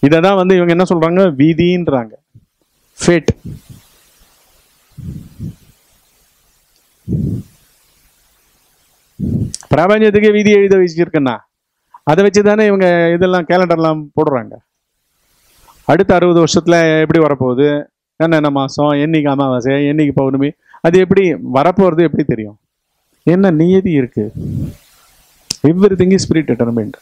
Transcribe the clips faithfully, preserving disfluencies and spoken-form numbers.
இதை தான் வந்து இவங்க என்ன சொல்றாங்க, விதின்றாங்க, ஃபேட். பிரபஞ்சத்துக்கு விதி எழுத வச்சிருக்கேன்னா அதை வச்சு தானே இவங்க இதெல்லாம் கேலண்டர்லாம் போடுறாங்க. அடுத்த அறுபது வருஷத்துல எப்படி வரப்போகுது, என்னென்ன மாதம், என்னைக்கு அமாவாசை, என்னைக்கு பௌர்ணமி, அது எப்படி வரப்போகிறது எப்படி தெரியும்? என்ன நியதி இருக்கு? Everything is predetermined.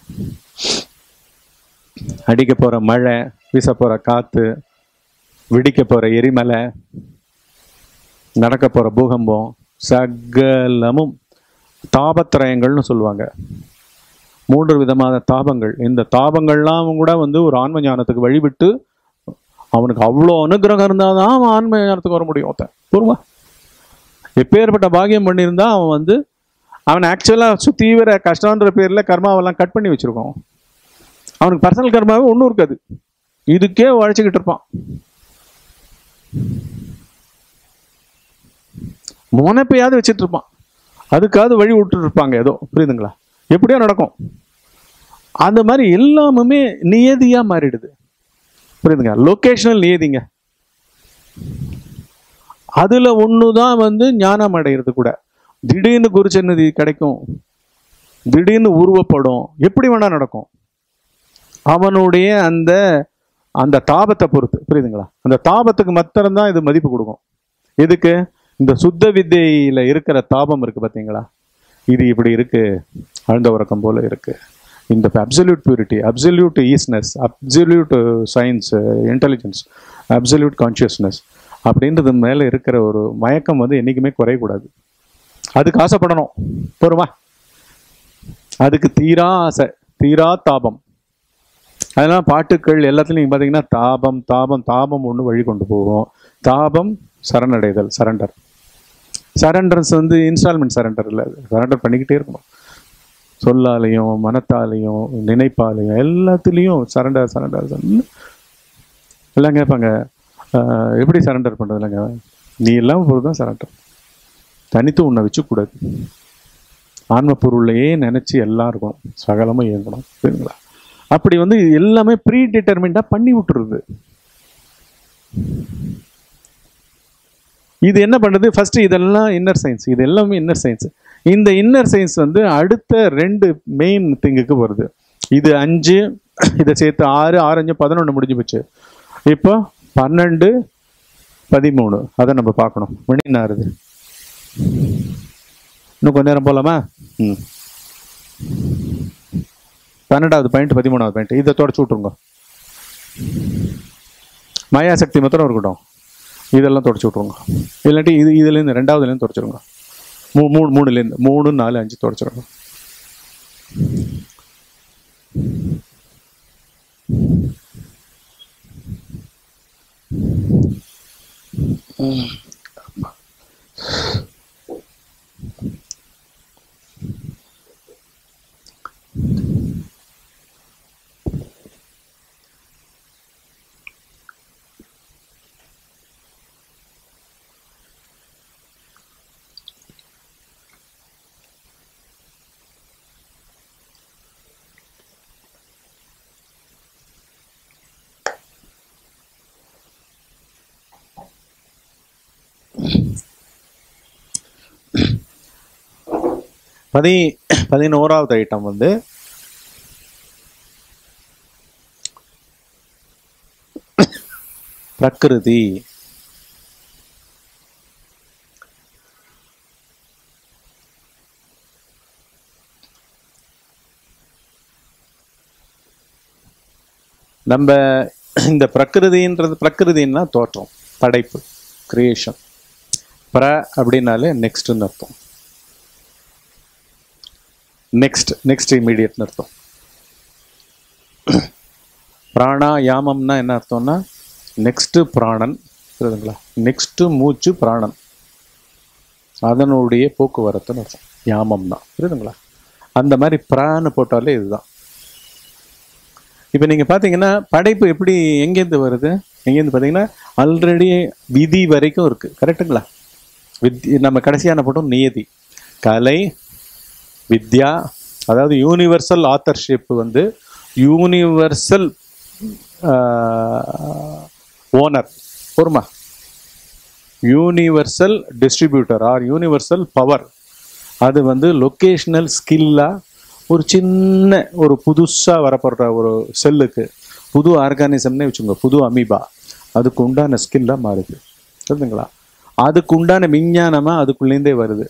அடிக்க போகிற மழை, வீச போகிற காற்று, வெடிக்க போகிற எரிமலை, நடக்க போகிற பூகம்பம், சகலமும் தாபத்திரயங்கள்னு சொல்லுவாங்க. மூன்று விதமான தாபங்கள். இந்த தாபங்கள்லாம் கூட வந்து ஒரு ஆன்ம ஞானத்துக்கு வழிவிட்டு அவனுக்கு அவ்வளோ அனுகிரகம் இருந்தால் தான் அவன் ஆன்ம ஞானத்துக்கு வர முடியும். ஒருத்தன் பொறுமா எப்பேற்பட்ட பாகியம் பண்ணியிருந்தா அவன் வந்து அவன் ஆக்சுவலாக தீவிர கஷ்டன்ற பேரில் கர்மாவெல்லாம் கட் பண்ணி வச்சுருக்கோம். அவனுக்கு பர்சனல் கர்மாவே ஒன்றும் இருக்காது, இதுக்கே உழைச்சிக்கிட்டு இருப்பான். முனைப்பையாவது வச்சுட்டு இருப்பான், அதுக்காவது வழி விட்டுட்டு இருப்பாங்க ஏதோ. புரியுதுங்களா? எப்படியோ நடக்கும். அந்த மாதிரி எல்லாமுமே நியதியாக மாறிடுது. புரியுதுங்க? லொக்கேஷனல் நியதிங்க. அதில் ஒன்று தான் வந்து ஞானம் அடைகிறது கூட. திடீர்னு குருச்சன்னதி கிடைக்கும், திடீர்னு உருவப்படும், எப்படி வேணா நடக்கும். அவனுடைய அந்த அந்த தாபத்தை பொறுத்து. புரியுதுங்களா? அந்த தாபத்துக்கு மாத்திரம்தான் இது மதிப்பு கொடுக்கும். எதுக்கு? இந்த சுத்த வித்தையில இருக்கிற தாபம் இருக்கு பார்த்தீங்களா, இது இப்படி இருக்கு, ஆழ்ந்த உறக்கம் போல இருக்கு. இந்த absolute purity, absolute isness, absolute science, intelligence, absolute consciousness அப்படின்றது மேலே இருக்கிற ஒரு மயக்கம் வந்து என்றைக்குமே குறையக்கூடாது. அதுக்கு ஆசைப்படணும். போருமா? அதுக்கு தீரா ஆசை, தீரா தாபம். அதெல்லாம் பாட்டுக்கள் எல்லாத்துலையும் நீங்கள் பார்த்தீங்கன்னா தாபம் தாபம் தாபம் ஒன்று வழி கொண்டு போகும். தாபம் சரணடைதல், சரண்டர். சரண்டர்ஸ் வந்து இன்ஸ்டால்மெண்ட் சரண்டர் இல்லை, சரண்டர் பண்ணிக்கிட்டே இருக்கணும். சொல்லாலையும் மனத்தாலையும் நினைப்பாலையும் எல்லாத்துலேயும் சரண்டர் சரண்டர் சரண்டர் எல்லாம் கேட்பாங்க. எப்படி சரண்டர் பண்ணுறது? இல்லைங்க, நீ எல்லாம் பொருள் தான் சரண்டர். தனித்து உன்னை வச்சுக்கூடாது. ஆன்ம பொருளையே நினச்சி எல்லாம் இருக்கணும், சகலமும் இயங்கணும். சரிங்களா? அப்படி வந்து எல்லாமே ப்ரீ டிட்டர்மின்டாக பண்ணி விட்டுருது. இது என்ன பண்ணுறது? ஃபர்ஸ்ட் இதெல்லாம் இன்னர் சயின்ஸ், இது எல்லாமே இன்னர் சயின்ஸ். இந்த இன்னர் சயின்ஸ் வந்து அடுத்த ரெண்டு மெயின் திங்குக்கு வருது. இது அஞ்சு, இதை சேர்த்து ஆறு, ஆறு அஞ்சு பதினொன்று முடிஞ்சு போச்சு. இப்போ பன்னெண்டு பதிமூணு, அதை நம்ம பார்க்கணும். மணி என்ன ஆறுது? இன்னும் கொஞ்ச நேரம் போகலாமா? ம் பன்னெண்டாவது பாயிண்ட் பதிமூணாவது பாயிண்ட் இதை தொடச்சு விட்ருங்க. மாயாசக்தி மாத்திரம் இருக்கட்டும், இதெல்லாம் தொடச்சு விட்ருங்க. இல்லாட்டி இது இதுலேருந்து ரெண்டாவதுலேருந்து தொடச்சிருங்க. மூ மூணு மூணுலேருந்து மூணு நாலு அஞ்சு தொடச்சிருங்க. பதி பதினோராவது ஐட்டம் வந்து பிரகிருதி. நம்ம இந்த பிரகிருதின்றது, பிரகிருதின்னா தோற்றம், படைப்பு, கிரியேஷன். பிர அப்படின்னாலே நெக்ஸ்ட்னு அர்த்தம். நெக்ஸ்ட் நெக்ஸ்ட் இமீடியட்னு அர்த்தம். பிராணா யாமம்னா என்ன அர்த்தம்னா நெக்ஸ்ட் பிராணன். புரியுதுங்களா? நெக்ஸ்ட் மூச்சு பிராணன், அதனுடைய போக்குவரத்துன்னு அர்த்தம் யாமம்னா. புரியுதுங்களா? அந்த மாதிரி பிரான்னு போட்டாலே இதுதான். இப்போ நீங்கள் பார்த்தீங்கன்னா படைப்பு எப்படி எங்கேருந்து வருது? எங்கேருந்து பார்த்தீங்கன்னா ஆல்ரெடி விதி வரைக்கும் இருக்குது. கரெக்டுங்களா? வித் நம்ம கடைசியான போட்டோம் நியதி. கலை, வித்யா, அதாவது யூனிவர்சல் ஆத்தர்ஷிப் வந்து யூனிவர்சல் ஓனர் பொறுமா, universal distributor or universal power. அது வந்து லொக்கேஷ்னல் ஸ்கில்லாக ஒரு சின்ன ஒரு புதுசாக வரப்படுற ஒரு செல்லுக்கு, புது ஆர்கானிசம்னே வச்சுக்கோங்க, புது அமீபா, அதுக்கு உண்டான ஸ்கில்லாக மாறுது. புரியுதுங்களா? அதுக்கு உண்டான விஞ்ஞானமாக அதுக்குள்ளேருந்தே வருது.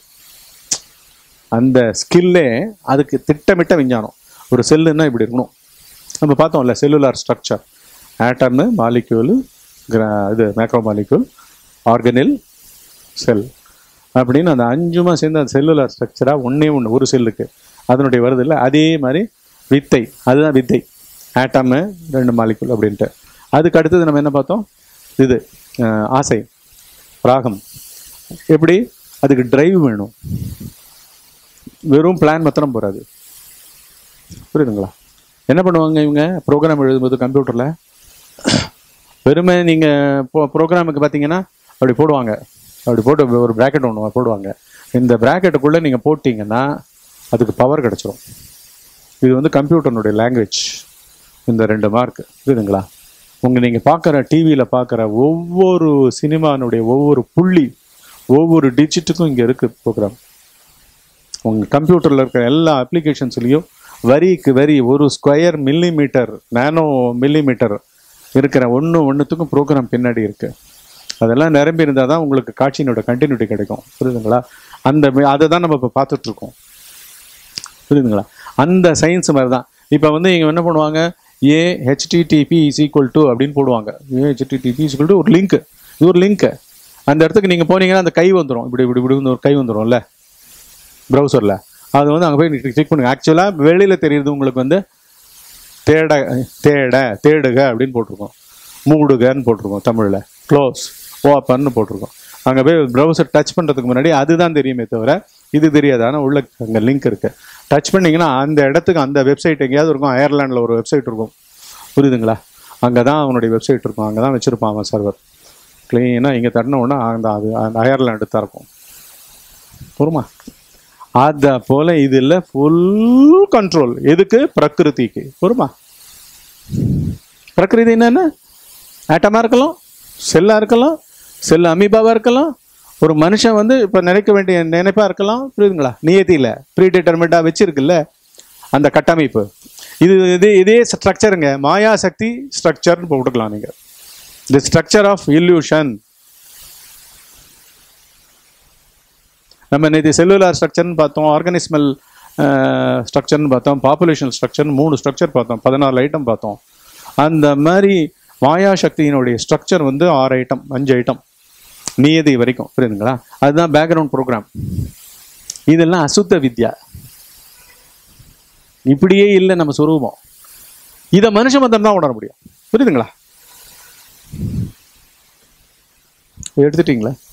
அந்த ஸ்கில்லே அதுக்கு திட்டமிட்ட விஞ்ஞானம். ஒரு செல்லுன்னா இப்படி இருக்கணும். நம்ம பார்த்தோம்ல செல்லுலார் ஸ்ட்ரக்சர், ஆட்டம்னு, மாலிக்யூலு, இது மேக்ரோ மாலிக்யூல், ஆர்கனில், செல் அப்படின்னு அந்த அஞ்சுமா சேர்ந்து அந்த செல்லுலார் ஸ்ட்ரக்சராக ஒன்றே ஒன்று ஒரு செல்லுக்கு அதனுடைய வருது இல்லை. அதே மாதிரி வித்தை, அதுதான் வித்தை, ஆட்டமு ரெண்டு மாலிக்யூல் அப்படின்ட்டு. அதுக்கு அடுத்தது நம்ம என்ன பார்த்தோம்? இது ஆசை, ராகம். எப்படி? அதுக்கு டிரைவ் வேணும், வெறும் பிளான் மாத்திரம் போகாது. புரியுதுங்களா? என்ன பண்ணுவாங்க இவங்க ப்ரோக்ராம் எழுதும்போது கம்ப்யூட்டரில்? வெறுமை நீங்கள் ப்ரோ ப்ரோக்ராமுக்கு பார்த்தீங்கன்னா அப்படி போடுவாங்க, அப்படி போட்டு ஒரு ப்ராக்கெட் ஒன்று போடுவாங்க. இந்த ப்ராக்கெட்டுக்குள்ளே நீங்கள் போட்டிங்கன்னா அதுக்கு பவர் கிடச்சிரும். இது வந்து கம்ப்யூட்டர்னுடைய லாங்குவேஜ். இந்த ரெண்டு மார்க் புரியுதுங்களா? உங்கள் நீங்கள் பார்க்குற டிவியில் பார்க்குற ஒவ்வொரு சினிமானுடைய ஒவ்வொரு புள்ளி, ஒவ்வொரு டிஜிட்டுக்கும் இங்கே இருக்குது ப்ரோக்ராம். உங்கள் கம்ப்யூட்டரில் இருக்கிற எல்லா அப்ளிகேஷன்ஸ்லேயும் வரிக்கு வரி ஒரு ஸ்கொயர் மில்லிமீட்டர், நானோ மில்லிமீட்டர் இருக்கிற ஒன்று ஒன்றுத்துக்கும் ப்ரோக்ராம் பின்னாடி இருக்குது. அதெல்லாம் நிரம்பி இருந்தால் தான் உங்களுக்கு காட்சியினோட கண்டினியூட்டி கிடைக்கும். புரியுதுங்களா? அந்த அதை தான் நம்ம இப்போ பார்த்துட்ருக்கோம். புரியுதுங்களா? அந்த சயின்ஸ் மாதிரி தான். இப்போ வந்து இங்கே என்ன பண்ணுவாங்க, a HTTP is equal to அப்படின்னு போடுவாங்க. A HTTP is equal to ஒரு லிங்க், இது ஒரு லிங்க்கு. அந்த இடத்துக்கு நீங்கள் போனீங்கன்னா அந்த கை வந்துடும், இப்படி இப்படி இப்படி ஒரு கை வந்துடும்ல ப்ரௌசரில். அது வந்து அங்கே போய் கிளிக் பண்ணுங்க. ஆக்சுவலாக வெளியில் தெரியுது உங்களுக்கு வந்து தேட தேட தேடுக அப்படின்னு போட்டிருக்கோம், மூடுகன்னு போட்டிருக்கோம் தமிழில், க்ளோஸ் ஓப்பன்னு போட்டிருக்கோம். அங்கே போய் ப்ரௌசர் டச் பண்ணுறதுக்கு முன்னாடி அதுதான் தெரியுமே தவிர இது தெரியாது. ஆனால் உள்ள அங்கே லிங்க் இருக்குது. டச் பண்ணிங்கன்னா அந்த இடத்துக்கு அந்த வெப்சைட் எங்கேயாவது இருக்கும். அயர்லாண்டில் ஒரு வெப்சைட் இருக்கும், புரியுதுங்களா? அங்கே தான் அவனுடைய வெப்சைட் இருக்கும், அங்கே தான் வச்சுருப்பான் அவன் சர்வர். க்ளீனாக இங்கே தட்டின உடனே அந்த அது அந்த அயர்லாண்டு தான் இருக்கும். பொறுமா? அதை போல் இதில் ஃபுல் கண்ட்ரோல். எதுக்கு? பிரகிருதிக்கு. பொறுமா? பிரகிருதி என்னென்ன? ஆட்டமாக இருக்கலாம், செல்லாக இருக்கலாம், செல் அமீபாவாக இருக்கலாம், ஒரு மனுஷன் வந்து இப்போ நினைக்க வேண்டிய நினைப்பாக இருக்கலாம். புரியுதுங்களா? நியத்தியில் ப்ரீ டிட்டர்மெண்ட்டாக வச்சுருக்குல்ல அந்த கட்டமைப்பு. இது இது இதே ஸ்ட்ரக்சருங்க, மாயா சக்தி ஸ்ட்ரக்சர்னு போட்டுக்கலாம் நீங்கள். The structure of illusion. நம்ம நேற்று செல்லுலார் ஸ்ட்ரக்சர்னு பார்த்தோம், ஆர்கானிஸ்மல் ஸ்ட்ரக்சர்னு பார்த்தோம், பாப்புலேஷன் ஸ்ட்ரக்சர்னு மூணு ஸ்ட்ரக்சர் பார்த்தோம், பதினாலு ஐட்டம் பார்த்தோம். அந்த மாதிரி மாயா சக்தியினுடைய ஸ்ட்ரக்சர் வந்து ஆறு ஐட்டம், அஞ்சு ஐட்டம் நியதி வரைக்கும். புரியுதுங்களா? அதுதான் பேக்ரவுண்ட் ப்ரோக்ராம். இதெல்லாம் அசுத்த வித்யா. இப்படியே இல்லை நம்ம சொரூபம். இதை மனுஷ மதம் தான் உணர முடியும். புரியுதுங்களா? எடுத்துட்டீங்களா?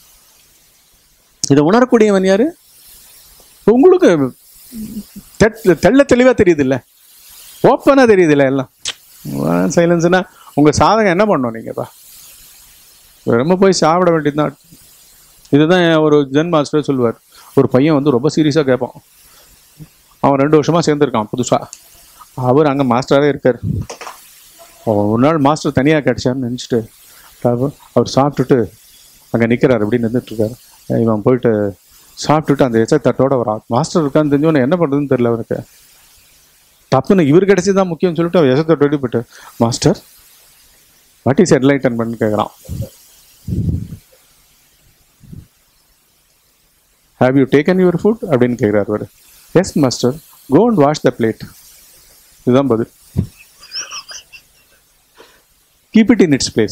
இதை உணரக்கூடியவன் யாரு? உங்களுக்கு தெள்ள தெளிவா தெரியுது இல்ல, ஓப்பனா தெரியுது இல்ல. எல்லாம் சைலன்ஸ்னா உங்க சாதகம் என்ன பண்ணணும்? நீங்கப்பா ரொம்ப போய் சாப்பிட வேண்டியதுதான். இதுதான் ஒரு ஜென் மாஸ்டர் சொல்லுவார். ஒரு பையன் வந்து ரொம்ப சீரியஸாக கேட்பான். அவன் ரெண்டு வருஷமா சேர்ந்துருக்கான் புதுசா. அவர் அங்கே மாஸ்டராகவே இருக்கார். ஒரு நாள் மாஸ்டர் தனியாக கிடைச்சாருன்னு நினச்சிட்டு அவர் சாப்பிட்டுட்டு அங்கே நிற்கிறார், அப்படின்னு நின்றுட்டு இருக்காரு. இவன் போயிட்டு சாப்பிட்டுட்டு அந்த எச்ச தட்டோட வரான். மாஸ்டர் இருக்கான்னு தெரிஞ்சவன என்ன பண்ணுறதுன்னு தெரியல அவனுக்கு. தப்புன்னு இவர் கிடைச்சி தான் முக்கியம்னு சொல்லிட்டு அவன் எச்ச தட்டோடி போயிட்டு, மாஸ்டர் வாட் இஸ் என்லைட்டன்மென்ட்னு கேட்குறான். Have you taken your food அப்படின்னு கேட்குறாரு அவர். Yes master, go and wash the plate. இதுதான் பதில். Keep it in its place.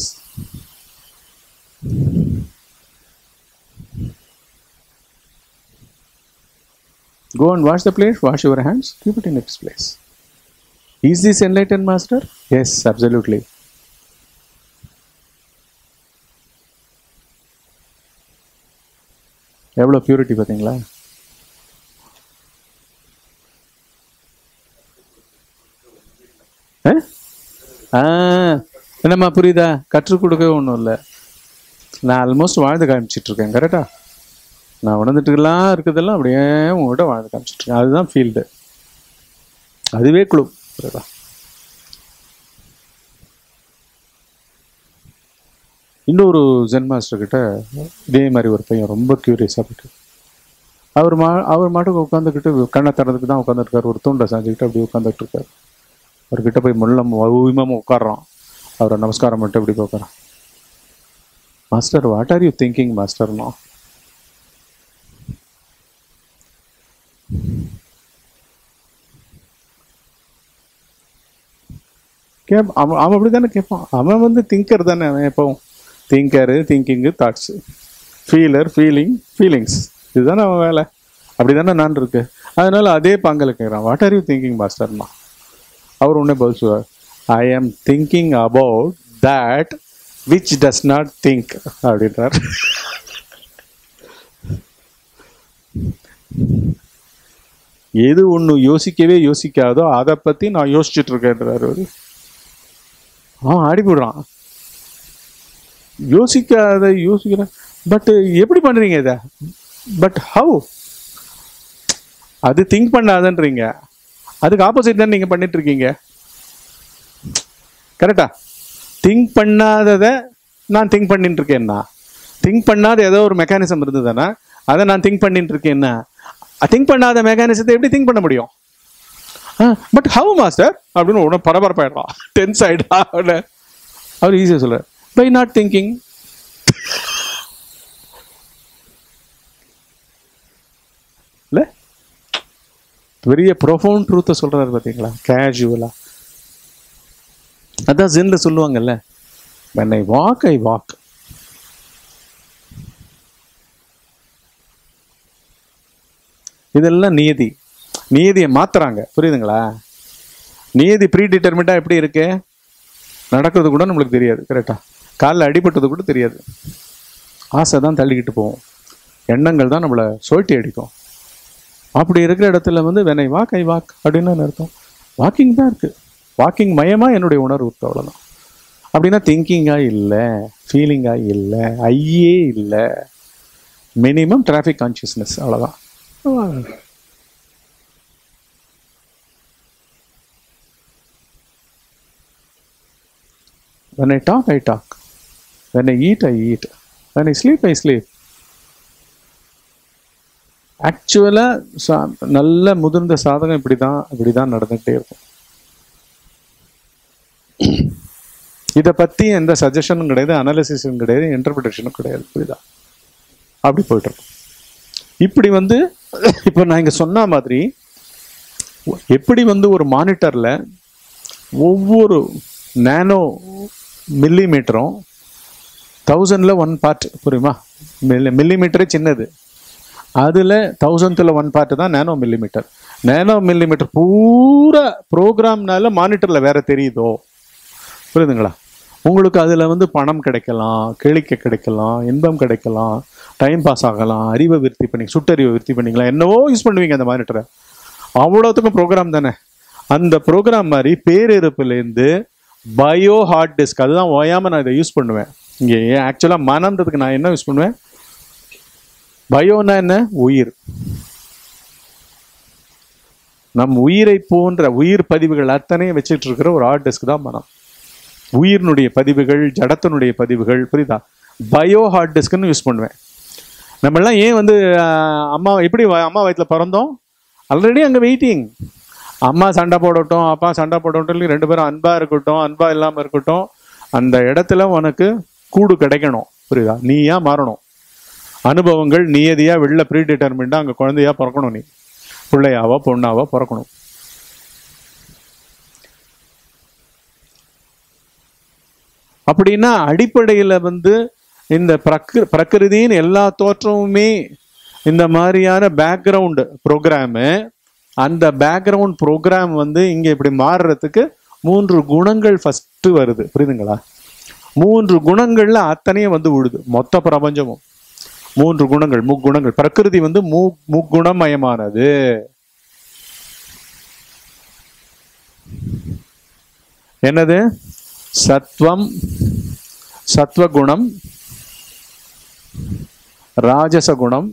Go and wash the plate, wash your hands, keep it in its place. Is this enlightened master? Yes, absolutely. எவ்வளோ purity பார்த்தீங்களா? என்னம்மா புரியுதா? கற்றுக் கொடுக்கவே ஒன்றும் இல்லை. நான் ஆல்மோஸ்ட் வாழ்ந்து காமிச்சிட்டு இருக்கேன். கரெக்டா? நான் உணர்ந்துட்டுலாம் இருக்குதெல்லாம் அப்படியே உங்கள்கிட்ட வாழ்ந்து காமிச்சிட்ருக்கேன். அதுதான் ஃபீல்டு, அதுவே குழு. புரியுதா? இன்னொரு ஜென் மாஸ்டர் கிட்ட இதே மாதிரி ஒரு பையன் ரொம்ப க்யூரியஸாக போயிட்டு அவர் மா அவர் மாட்டுக்கு உட்காந்துக்கிட்டு கண்ணை திறந்துக்கு தான் உட்காந்துருக்காரு. ஒரு தூண்டை சாஞ்சிக்கிட்டு அப்படி உட்காந்துட்டு இருக்காரு. அவர்கிட்ட போய் முள்ளம் ஊமமாக உட்காடுறான். அவரை நமஸ்காரம் மட்டும் இப்படி உட்காரான். Master, what are you thinking மாஸ்டர்னா? கேப் அவன் அவன் அப்படி தானே கேட்பான். அவன் வந்து திங்கர் தானே. அவன் எப்பவும் thinker, thinking, thoughts, feeler, feeling, feelings, இதுதானே அவன் வேலை. அப்படி தானே நான் இருக்கு. அதனால அதே பாங்கல கேட்குறான், வாட் ஆர் யூ திங்கிங் மாஸ்டர்னா? அவர் உடனே பதில் சொல்வார், I am thinking about that which does not think அப்படின்றார். எது ஒன்று யோசிக்கவே யோசிக்காதோ அதை பற்றி நான் யோசிச்சுட்டு இருக்கேன்றார் அவரு. அவன் ஆடி போடுறான். யோசிக்காத யோசிக்கிறேன், பட் எப்படி பண்றீங்க இதை? But how? அது திங்க் பண்ணாதன்றீங்க, அதுக்கு ஆப்போசிட் தான் நீங்க பண்ணிட்டு இருக்கீங்க. கரெக்டா? திங்க் பண்ணாததை நான் திங்க் பண்ணிட்டு இருக்கேன்னா, திங்க் பண்ணாத ஏதோ ஒரு மெக்கானிசம் இருந்ததுன்னா அதை நான் திங்க் பண்ணிட்டு இருக்கேன்னா, திங்க் பண்ணாத மெக்கானிசத்தை எப்படி திங்க் பண்ண முடியும்? பட் ஹவு மாஸ்டர் அப்படின்னு உடனே பரபரப்பாயிடுறான், டென்ஸ் ஆயிடா. அவர் ஈஸியாக சொல்ற, பை நாட் திங்கிங். இல்ல, பெரிய ப்ரொஃபவுண்ட் ட்ரூத்தை சொல்றாரு பார்த்தீங்களா, கேஷுவலா. அதான் ஜென்ல சொல்லுவாங்கல்ல, when I walk I walk. இதெல்லாம் நியதி. நியதியை மாத்துறாங்க, புரியுதுங்களா? நியதி ப்ரீ டிட்டர்மிண்டா எப்படி இருக்கு? நடக்கிறது கூட நம்மளுக்கு தெரியாது. கரெக்டா? காலில் அடிபட்டது கூட தெரியாது. ஆசை தான் தள்ளிக்கிட்டு போவோம், எண்ணங்கள் தான் நம்மளை சோட்டி அடிக்கும். அப்படி இருக்கிற இடத்துல வந்து when I walk I walk அப்படின்னு அர்த்தம். வாக்கிங் தான் இருக்கு. வாக்கிங் மயமா என்னுடைய உணர்வு இருக்கு, அவ்வளோதான். அப்படின்னா திங்கிங்கா இல்லை, ஃபீலிங்கா இல்லை, ஐயே இல்லை, மினிமம் டிராஃபிக் கான்சியஸ்னஸ், அவ்வளோதான். When I talk, I talk. When I eat, I eat. When I sleep, I sleep. ஆக்சுவலாக நல்ல முதிர்ந்த சாதகம் இப்படி தான் இப்படி தான் நடந்துகிட்டே இருக்கும். இதை பற்றி எந்த சஜஷனும் கிடையாது, அனாலிசிஸும் கிடையாது, இன்டர்பிரிட்டேஷனும் கிடையாது. புரியுதா? அப்படி போயிட்டு இருக்கும். இப்படி வந்து இப்போ நான் இங்கே சொன்ன மாதிரி எப்படி வந்து ஒரு மானிட்டரில் ஒவ்வொரு நேனோ மில்லிமீட்டரும் தௌசண்டில் ஒன் பார்ட், புரியுமா? மில்லி மில்லிமீட்டரே சின்னது, அதில் தௌசண்ட்ல ஒன் பார்ட் தான் நேனோ மில்லிமீட்டர். நேனோ மில்லிமீட்டர் பூரா ப்ரோக்ராம்னால மானிட்டரில் வேற தெரியுதோ, புரியுதுங்களா? உங்களுக்கு அதில் வந்து பணம் கிடைக்கலாம், கேளிக்கை கிடைக்கலாம், இன்பம் கிடைக்கலாம், டைம் பாஸ் ஆகலாம், அறிவை விருத்தி பண்ணி சுட்டறிவை விருத்தி பண்ணிக்கலாம், என்னவோ யூஸ் பண்ணுவீங்க அந்த மானிட்டரை. அவ்வளோத்துக்கும் ப்ரோக்ராம் தானே. அந்த ப்ரோக்ராம் மாதிரி பேரிருப்புலேருந்து பயோ ஹார்ட் டிஸ்க், அதுதான் ஓயாமல் நான் இதை யூஸ் பண்ணுவேன். இங்கே ஆக்சுவலாக மனம்ன்றதுக்கு நான் என்ன யூஸ் பண்ணுவேன்? பயோனா என்ன? உயிர். நம் உயிரை போன்ற உயிர் பதிவுகள் அத்தனையும் வச்சுட்டு இருக்கிற ஒரு ஹார்ட் டிஸ்க் தான் மனம். உயிரினுடைய பதிவுகள், ஜடத்தினுடைய பதிவுகள், புரியுதா? பயோ ஹார்ட் டிஸ்க்னு யூஸ் பண்ணுவேன். நம்மளாம் ஏன் வந்து அம்மா எப்படி அம்மா வயிற்றில் பிறந்தோம்? ஆல்ரெடி அங்கே வெயிட்டிங். அம்மா சண்டை போடட்டும், அப்பா சண்டை போடட்டும், ரெண்டு பேரும் அன்பா இருக்கட்டும், அன்பா இல்லாமல் இருக்கட்டும், அந்த இடத்துல உனக்கு கூடு கிடைக்கணும், புரியுதா? நீயா மாறணும். அனுபவங்கள் நியதியா வெளில ப்ரீ டிட்டர்மிண்டா அங்கே குழந்தையா பிறக்கணும், நீ பிள்ளையாவோ பொண்ணாவோ பிறக்கணும். அப்படின்னா அடிப்படையில் வந்து இந்த பிரகிரு பிரகிருதியின் எல்லா தோற்றமுமே இந்த மாதிரியான பேக்ரவுண்டு ப்ரோக்ராமு. அந்த பேக்ரவுண்ட் ப்ரோக்ராம் வந்து இங்கே இப்படி மாறுறதுக்கு மூன்று குணங்கள் ஃபஸ்ட்டு வருது, புரியுதுங்களா? மூன்று குணங்கள்ல அத்தனையும் வந்து விழுது, மொத்த பிரபஞ்சமும். மூன்று குணங்கள், முக்குணங்கள். பிரகிருதி வந்து மு முக்குணமயமானது. என்னது? சத்வம், சத்வகுணம், ராஜசகுணம்,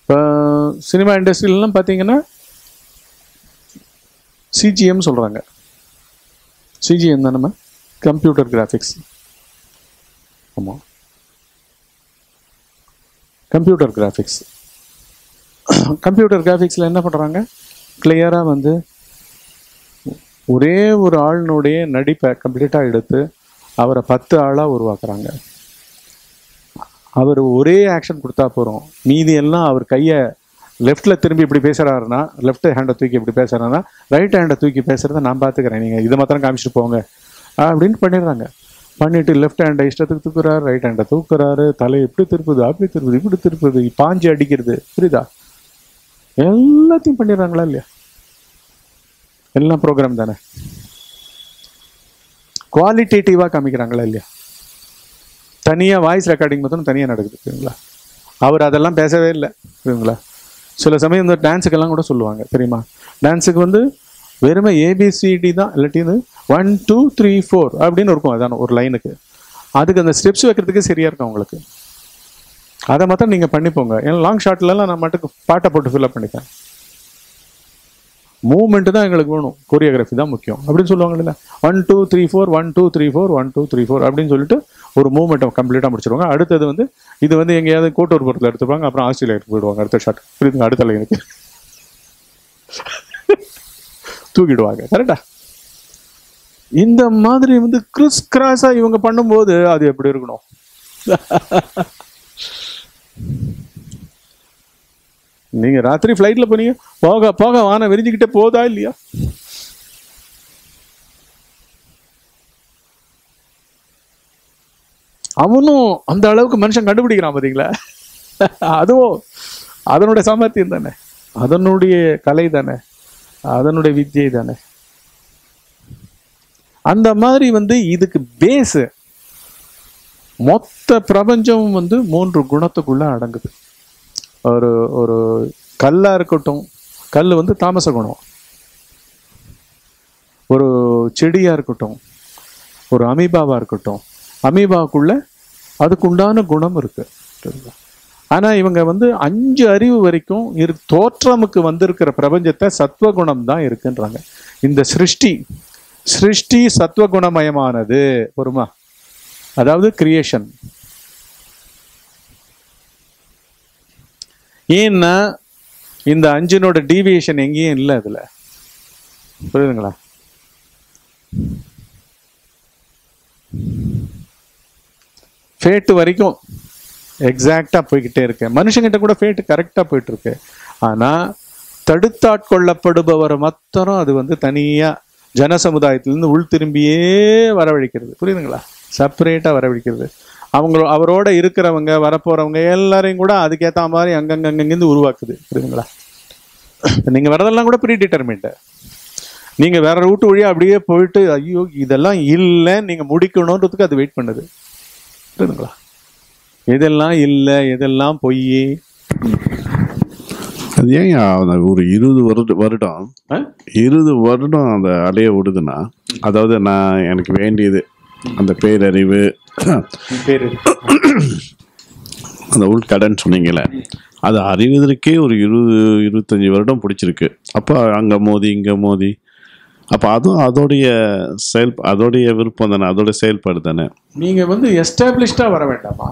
இப்போ சினிமா இண்டஸ்ட்ரியிலலாம் பார்த்தீங்கன்னா சிஜிஎம் சொல்கிறாங்க. சிஜிஎம் தான் நம்ம கம்ப்யூட்டர் கிராஃபிக்ஸ். ஆமாம், கம்ப்யூட்டர் கிராஃபிக்ஸ். கம்ப்யூட்டர் கிராஃபிக்ஸில் என்ன பண்ணுறாங்க, கிளியராக வந்து ஒரே ஒரு ஆளினுடைய நடிப்பை கம்ப்ளீட்டாக எடுத்து அவரை பத்து ஆளாக உருவாக்குறாங்க. அவர் ஒரே ஆக்ஷன் கொடுத்தா போகிறோம், மீதி எல்லாம் அவர் கையை லெஃப்டில் திரும்பி இப்படி பேசுகிறாருன்னா, லெஃப்ட் ஹேண்டை தூக்கி இப்படி பேசுகிறாருன்னா, ரைட் ஹேண்டை தூக்கி பேசுகிறத நான் பார்த்துக்கிறேன், நீங்கள் இதை மாத்திரம் காமிச்சிட்டு போங்க அப்படின்னு பண்ணிடுறாங்க. பண்ணிவிட்டு லெஃப்ட் ஹேண்டை இஷ்டத்துக்கு தூக்குறாரு, ரைட் ஹேண்டை தூக்குறாரு, தலை எப்படி திருப்புது, அப்படி திருப்புது, இப்படி திருப்புது, பாஞ்சி அடிக்கிறது, புரியுதா? எல்லாத்தையும் பண்ணிடுறாங்களா இல்லையா? எல்லாம் ப்ரோக்ராம் தானே. குவாலிட்டேட்டிவாக காமிக்கிறாங்களா இல்லையா? தனியாக வாய்ஸ் ரெக்கார்டிங் மட்டும் தனியாக நடக்குது, சரிங்களா? அவர் அதெல்லாம் பேசவே இல்லை, சரிங்களா? சில சமயம் இந்த டான்ஸுக்கெல்லாம் கூட சொல்லுவாங்க தெரியுமா, டான்ஸுக்கு வந்து வெறுமை ஏபிசிடி தான், இல்லாட்டி ஒன் டூ த்ரீ ஃபோர் அப்படின்னு இருக்கும் அதான ஒரு லைனுக்கு. அதுக்கு அந்த ஸ்டெப்ஸ் வைக்கிறதுக்கு சரியாக இருக்கும் அவங்களுக்கு. அதை மாத்திரம் நீங்கள் பண்ணிப்போங்க. ஏன்னா லாங் ஷார்ட்லலாம் நான் மட்டுக்கு பாட்டை போட்டு ஃபில்அப் பண்ணிப்பேன். மூவ்மெண்ட்டு தான் எங்களுக்கு வேணும், கொரியோகிராஃபி தான் முக்கியம் அப்படின்னு சொல்லுவாங்க இல்லை. One two three four one two three four one two three four அப்படின்னு சொல்லிட்டு ஒரு மூவ்மெண்ட்டை கம்ப்ளீட்டாக முடிச்சிருவாங்க. அடுத்தது வந்து இது வந்து எங்கேயாவது கோட்டூர் புறத்தில் எடுத்துப்பாங்க, அப்புறம் ஆஸ்திரேலியா எடுத்து போயிடுவாங்க. அடுத்த ஷாட் புரியுதுங்க, அடுத்த லைனுக்கு தூக்கிடுவாங்க. கரெக்டா? இந்த மாதிரி வந்து கிறிஸ் கிராஸா இவங்க பண்ணும்போது அது எப்படி இருக்கணும்? நீங்க ராத்திரி ஃபிளைட்ல போனீங்க, போக போக வானம் விரிஞ்சுக்கிட்டே போதா இல்லையா? அவனும் அந்த அளவுக்கு மனுஷன் கண்டுபிடிக்கிறான் பாத்தீங்களா? அதுவும் அதனுடைய சாமர்த்தியம் தானே, அதனுடைய கலை தானே, அதனுடைய வித்தியை தானே. அந்த மாதிரி வந்து இதுக்கு பேஸ் மொத்த பிரபஞ்சம் வந்து மூன்று குணத்துக்குள்ள அடங்குது. ஒரு ஒரு கல்லா இருக்கட்டும், கல் வந்து தாமச குணம். ஒரு செடியா இருக்கட்டும், ஒரு அமீபாவா இருக்கட்டும், அமீபாவுக்குள்ள அதுக்குண்டான குணம் இருக்கு. ஆனா இவங்க வந்து அஞ்சு அறிவு வரைக்கும் இரு தோற்றமுக்கு வந்திருக்கிற பிரபஞ்சத்தை சத்வகுணம் தான் இருக்குன்றாங்க. இந்த சிருஷ்டி சிருஷ்டி சத்வகுணமயமானது பொறுமா, அதாவது கிரியேஷன். ஏன்னா இந்த அஞ்சினோட டீவியேஷன் எங்கேயும் இல்லை அதுல, புரியுதுங்களா? ஃபேட்டு வரைக்கும் எக்ஸாக்டா போய்கிட்டே இருக்கு. மனுஷங்கிட்ட கூட ஃபேட்டு கரெக்டா போயிட்டு இருக்கு. ஆனா தடுத்தாட்கொள்ளப்படுபவரை மாத்திரம் அது வந்து தனியா ஜன சமுதாயத்திலிருந்து உள் திரும்பியே வரவழைக்கிறது, புரியுதுங்களா? செப்பரேட்டா வரவழைக்கிறது. அவங்க அவரோட இருக்கிறவங்க வரப்போறவங்க எல்லாரையும் கூட அதுக்கேற்ற மாதிரி அங்கங்கங்கிருந்து உருவாக்குது, புரியுதுங்களா? நீங்க வரதெல்லாம் கூட ப்ரீ டிட்டர்மின்ட். நீங்க வேற ரூட்டு வழியா அப்படியே போயிட்டு ஐயோ இதெல்லாம் இல்லை நீங்க முடிக்கணும்ன்றதுக்கு அது வெயிட் பண்ணுது, புரியுதுங்களா? எதெல்லாம் இல்லை, எதெல்லாம் பொய். அது ஏன் ஒரு இருபது வருட வருடம் இருபது வருடம் அந்த அலைய விடுதுன்னா, அதாவது நான் எனக்கு வேண்டியது அந்த பேரறிவு, அந்த உள்கடன் சொன்னீங்கல்ல, அது அறிவதற்கே ஒரு இருபது இருபத்தஞ்சி வருடம் பிடிச்சிருக்கு. அப்போ அங்கே மோதி இங்கே மோதி, அப்போ அதுவும் அதோடைய செயல் அதோடைய விருப்பம் தானே, அதோடைய செயல்பாடு தானே. நீங்கள் வந்து எஸ்டாப்ளிஷ்டாக வர வேண்டாமா?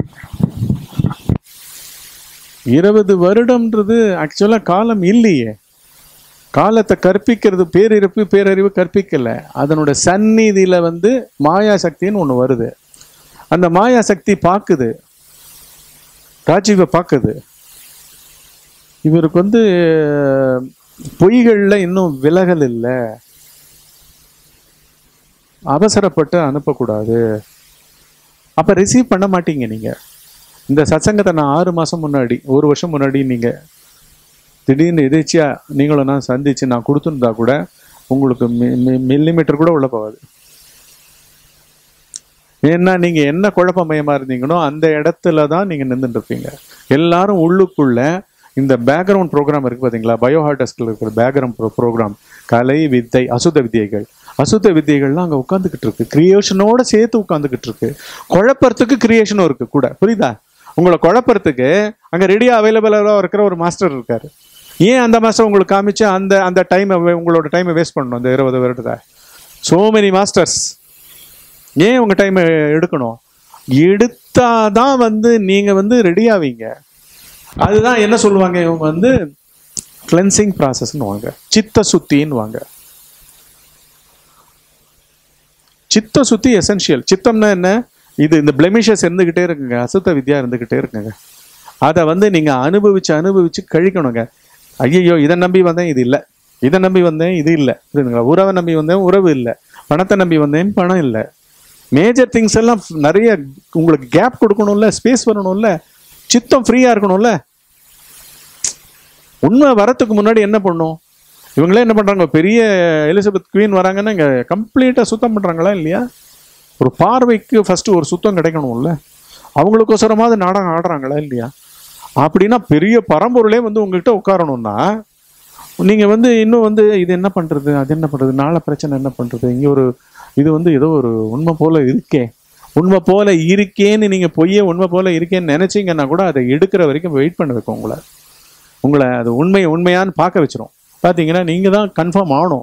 இருபது வருடம்ன்றது ஆக்சுவலாக காலம் இல்லையே. காலத்தை கற்பிக்கிறது பேரிருப்பு பேரறிவு கற்பிக்கல. அதனோட சந்நிதியில் வந்து மாயா சக்தின்னு ஒன்று வருது. அந்த மாயா சக்தி பார்க்குது, ராஜீவை பார்க்குது. இவருக்கு வந்து பொய்களில் இன்னும் விலகல் இல்லை, அவசரப்பட்டு அனுப்பக்கூடாது. அப்போ ரிசீவ் பண்ண மாட்டீங்க நீங்கள். இந்த சத்சங்கத்தை நான் ஆறு மாதம் முன்னாடி ஒரு வருஷம் முன்னாடி நீங்கள் திடீர்னு எதிர்ச்சியா நீங்களும் நான் சந்திச்சு நான் கொடுத்துருந்தா கூட உங்களுக்கு மில்லிமீட்டர் கூட உள்ள போகாது. ஏன்னா நீங்க என்ன குழப்பமயமா இருந்தீங்களோ அந்த இடத்துல தான் நீங்க நின்றுட்டு இருப்பீங்க. எல்லாரும் உள்ளுக்குள்ள இந்த பேக்ரவுண்ட் ப்ரோக்ராம் இருக்கு பார்த்தீங்களா, பயோஹார்டஸ்கில் இருக்கிற பேக்ரவுண்ட் ப்ரோக்ராம், கலை வித்தை அசுத்த வித்தியைகள், அசுத்த வித்தியைகள்லாம் அங்கே உட்காந்துக்கிட்டு இருக்கு, கிரியேஷனோட சேர்த்து உட்காந்துக்கிட்டு இருக்கு. குழப்பறதுக்கு கிரியேஷனும் இருக்கு கூட, புரியுதா? உங்களை குழப்பறதுக்கு அங்க ரெடியா அவைலபிளா இருக்கிற ஒரு மாஸ்டர் இருக்காரு. ஏன் அந்த மாஸ்டர் உங்களுக்கு காமிச்சு அந்த அந்த டைம் உங்களோட டைமை வேஸ்ட் பண்ணணும்? அந்த இருபது வருடத்தை சோ மெனி மாஸ்டர்ஸ், ஏன் உங்க டைம் எடுக்கணும்? எடுத்தாதான் வந்து நீங்க வந்து ரெடி ஆவீங்க. அதுதான் என்ன சொல்லுவாங்க இவங்க வந்து கிளென்சிங் ப்ராசஸ்ன்னு வாங்க, சித்த சுத்தின்னு வாங்க. சித்த சுத்தி எசென்ஷியல். சித்தம்னா என்ன? இது இந்த பிளெமிஷஸ் இருந்துகிட்டே இருக்குங்க, அசுத்த வித்யா இருந்துகிட்டே இருக்குங்க. அதை வந்து நீங்க அனுபவிச்சு அனுபவிச்சு கழிக்கணுங்க. ஐயோ இதை நம்பி வந்தேன் இது இல்லை, இதை நம்பி வந்தேன் இது இல்லை, புரியுதுங்களா? உறவை நம்பி வந்தேன் உறவு இல்லை, பணத்தை நம்பி வந்தேன் பணம் இல்லை. மேஜர் திங்ஸ் எல்லாம் நிறைய உங்களுக்கு கேப் கொடுக்கணும்ல, ஸ்பேஸ் வரணும்ல, சித்தம் ஃப்ரீயா இருக்கணும்ல. உண்மை வரத்துக்கு முன்னாடி என்ன பண்ணும்? இவங்களே என்ன பண்றாங்க? பெரிய எலிசபெத் குவீன் வராங்கன்னா இங்க கம்ப்ளீட்டா சுத்தம் பண்றாங்களா இல்லையா? ஒரு பார்வைக்கு ஃபர்ஸ்ட் ஒரு சுத்தம் கிடைக்கணும்ல. அவங்களுக்கோசரமாவது நாடகம் ஆடுறாங்களா இல்லையா? அப்படின்னா பெரிய பரம்பொருளே வந்து உங்ககிட்ட உட்காரணும்னா நீங்க வந்து இன்னும் வந்து இது என்ன பண்றது, அது என்ன பண்றது, நாளை பிரச்சனை என்ன பண்றது, இங்க ஒரு இது வந்து ஏதோ ஒரு உண்மை போல இருக்கே, உண்மை போல இருக்கேன்னு நீங்க பொய்யே உண்மை போல இருக்கேன்னு நினைச்சீங்கன்னா கூட அதை எடுக்கிற வரைக்கும் வெயிட் பண்ண வைக்கும் உங்களை. உங்களை அது உண்மை உண்மையான்னு பார்க்க வச்சிரும். பார்த்தீங்கன்னா நீங்க தான் கன்ஃபார்ம் ஆகணும்.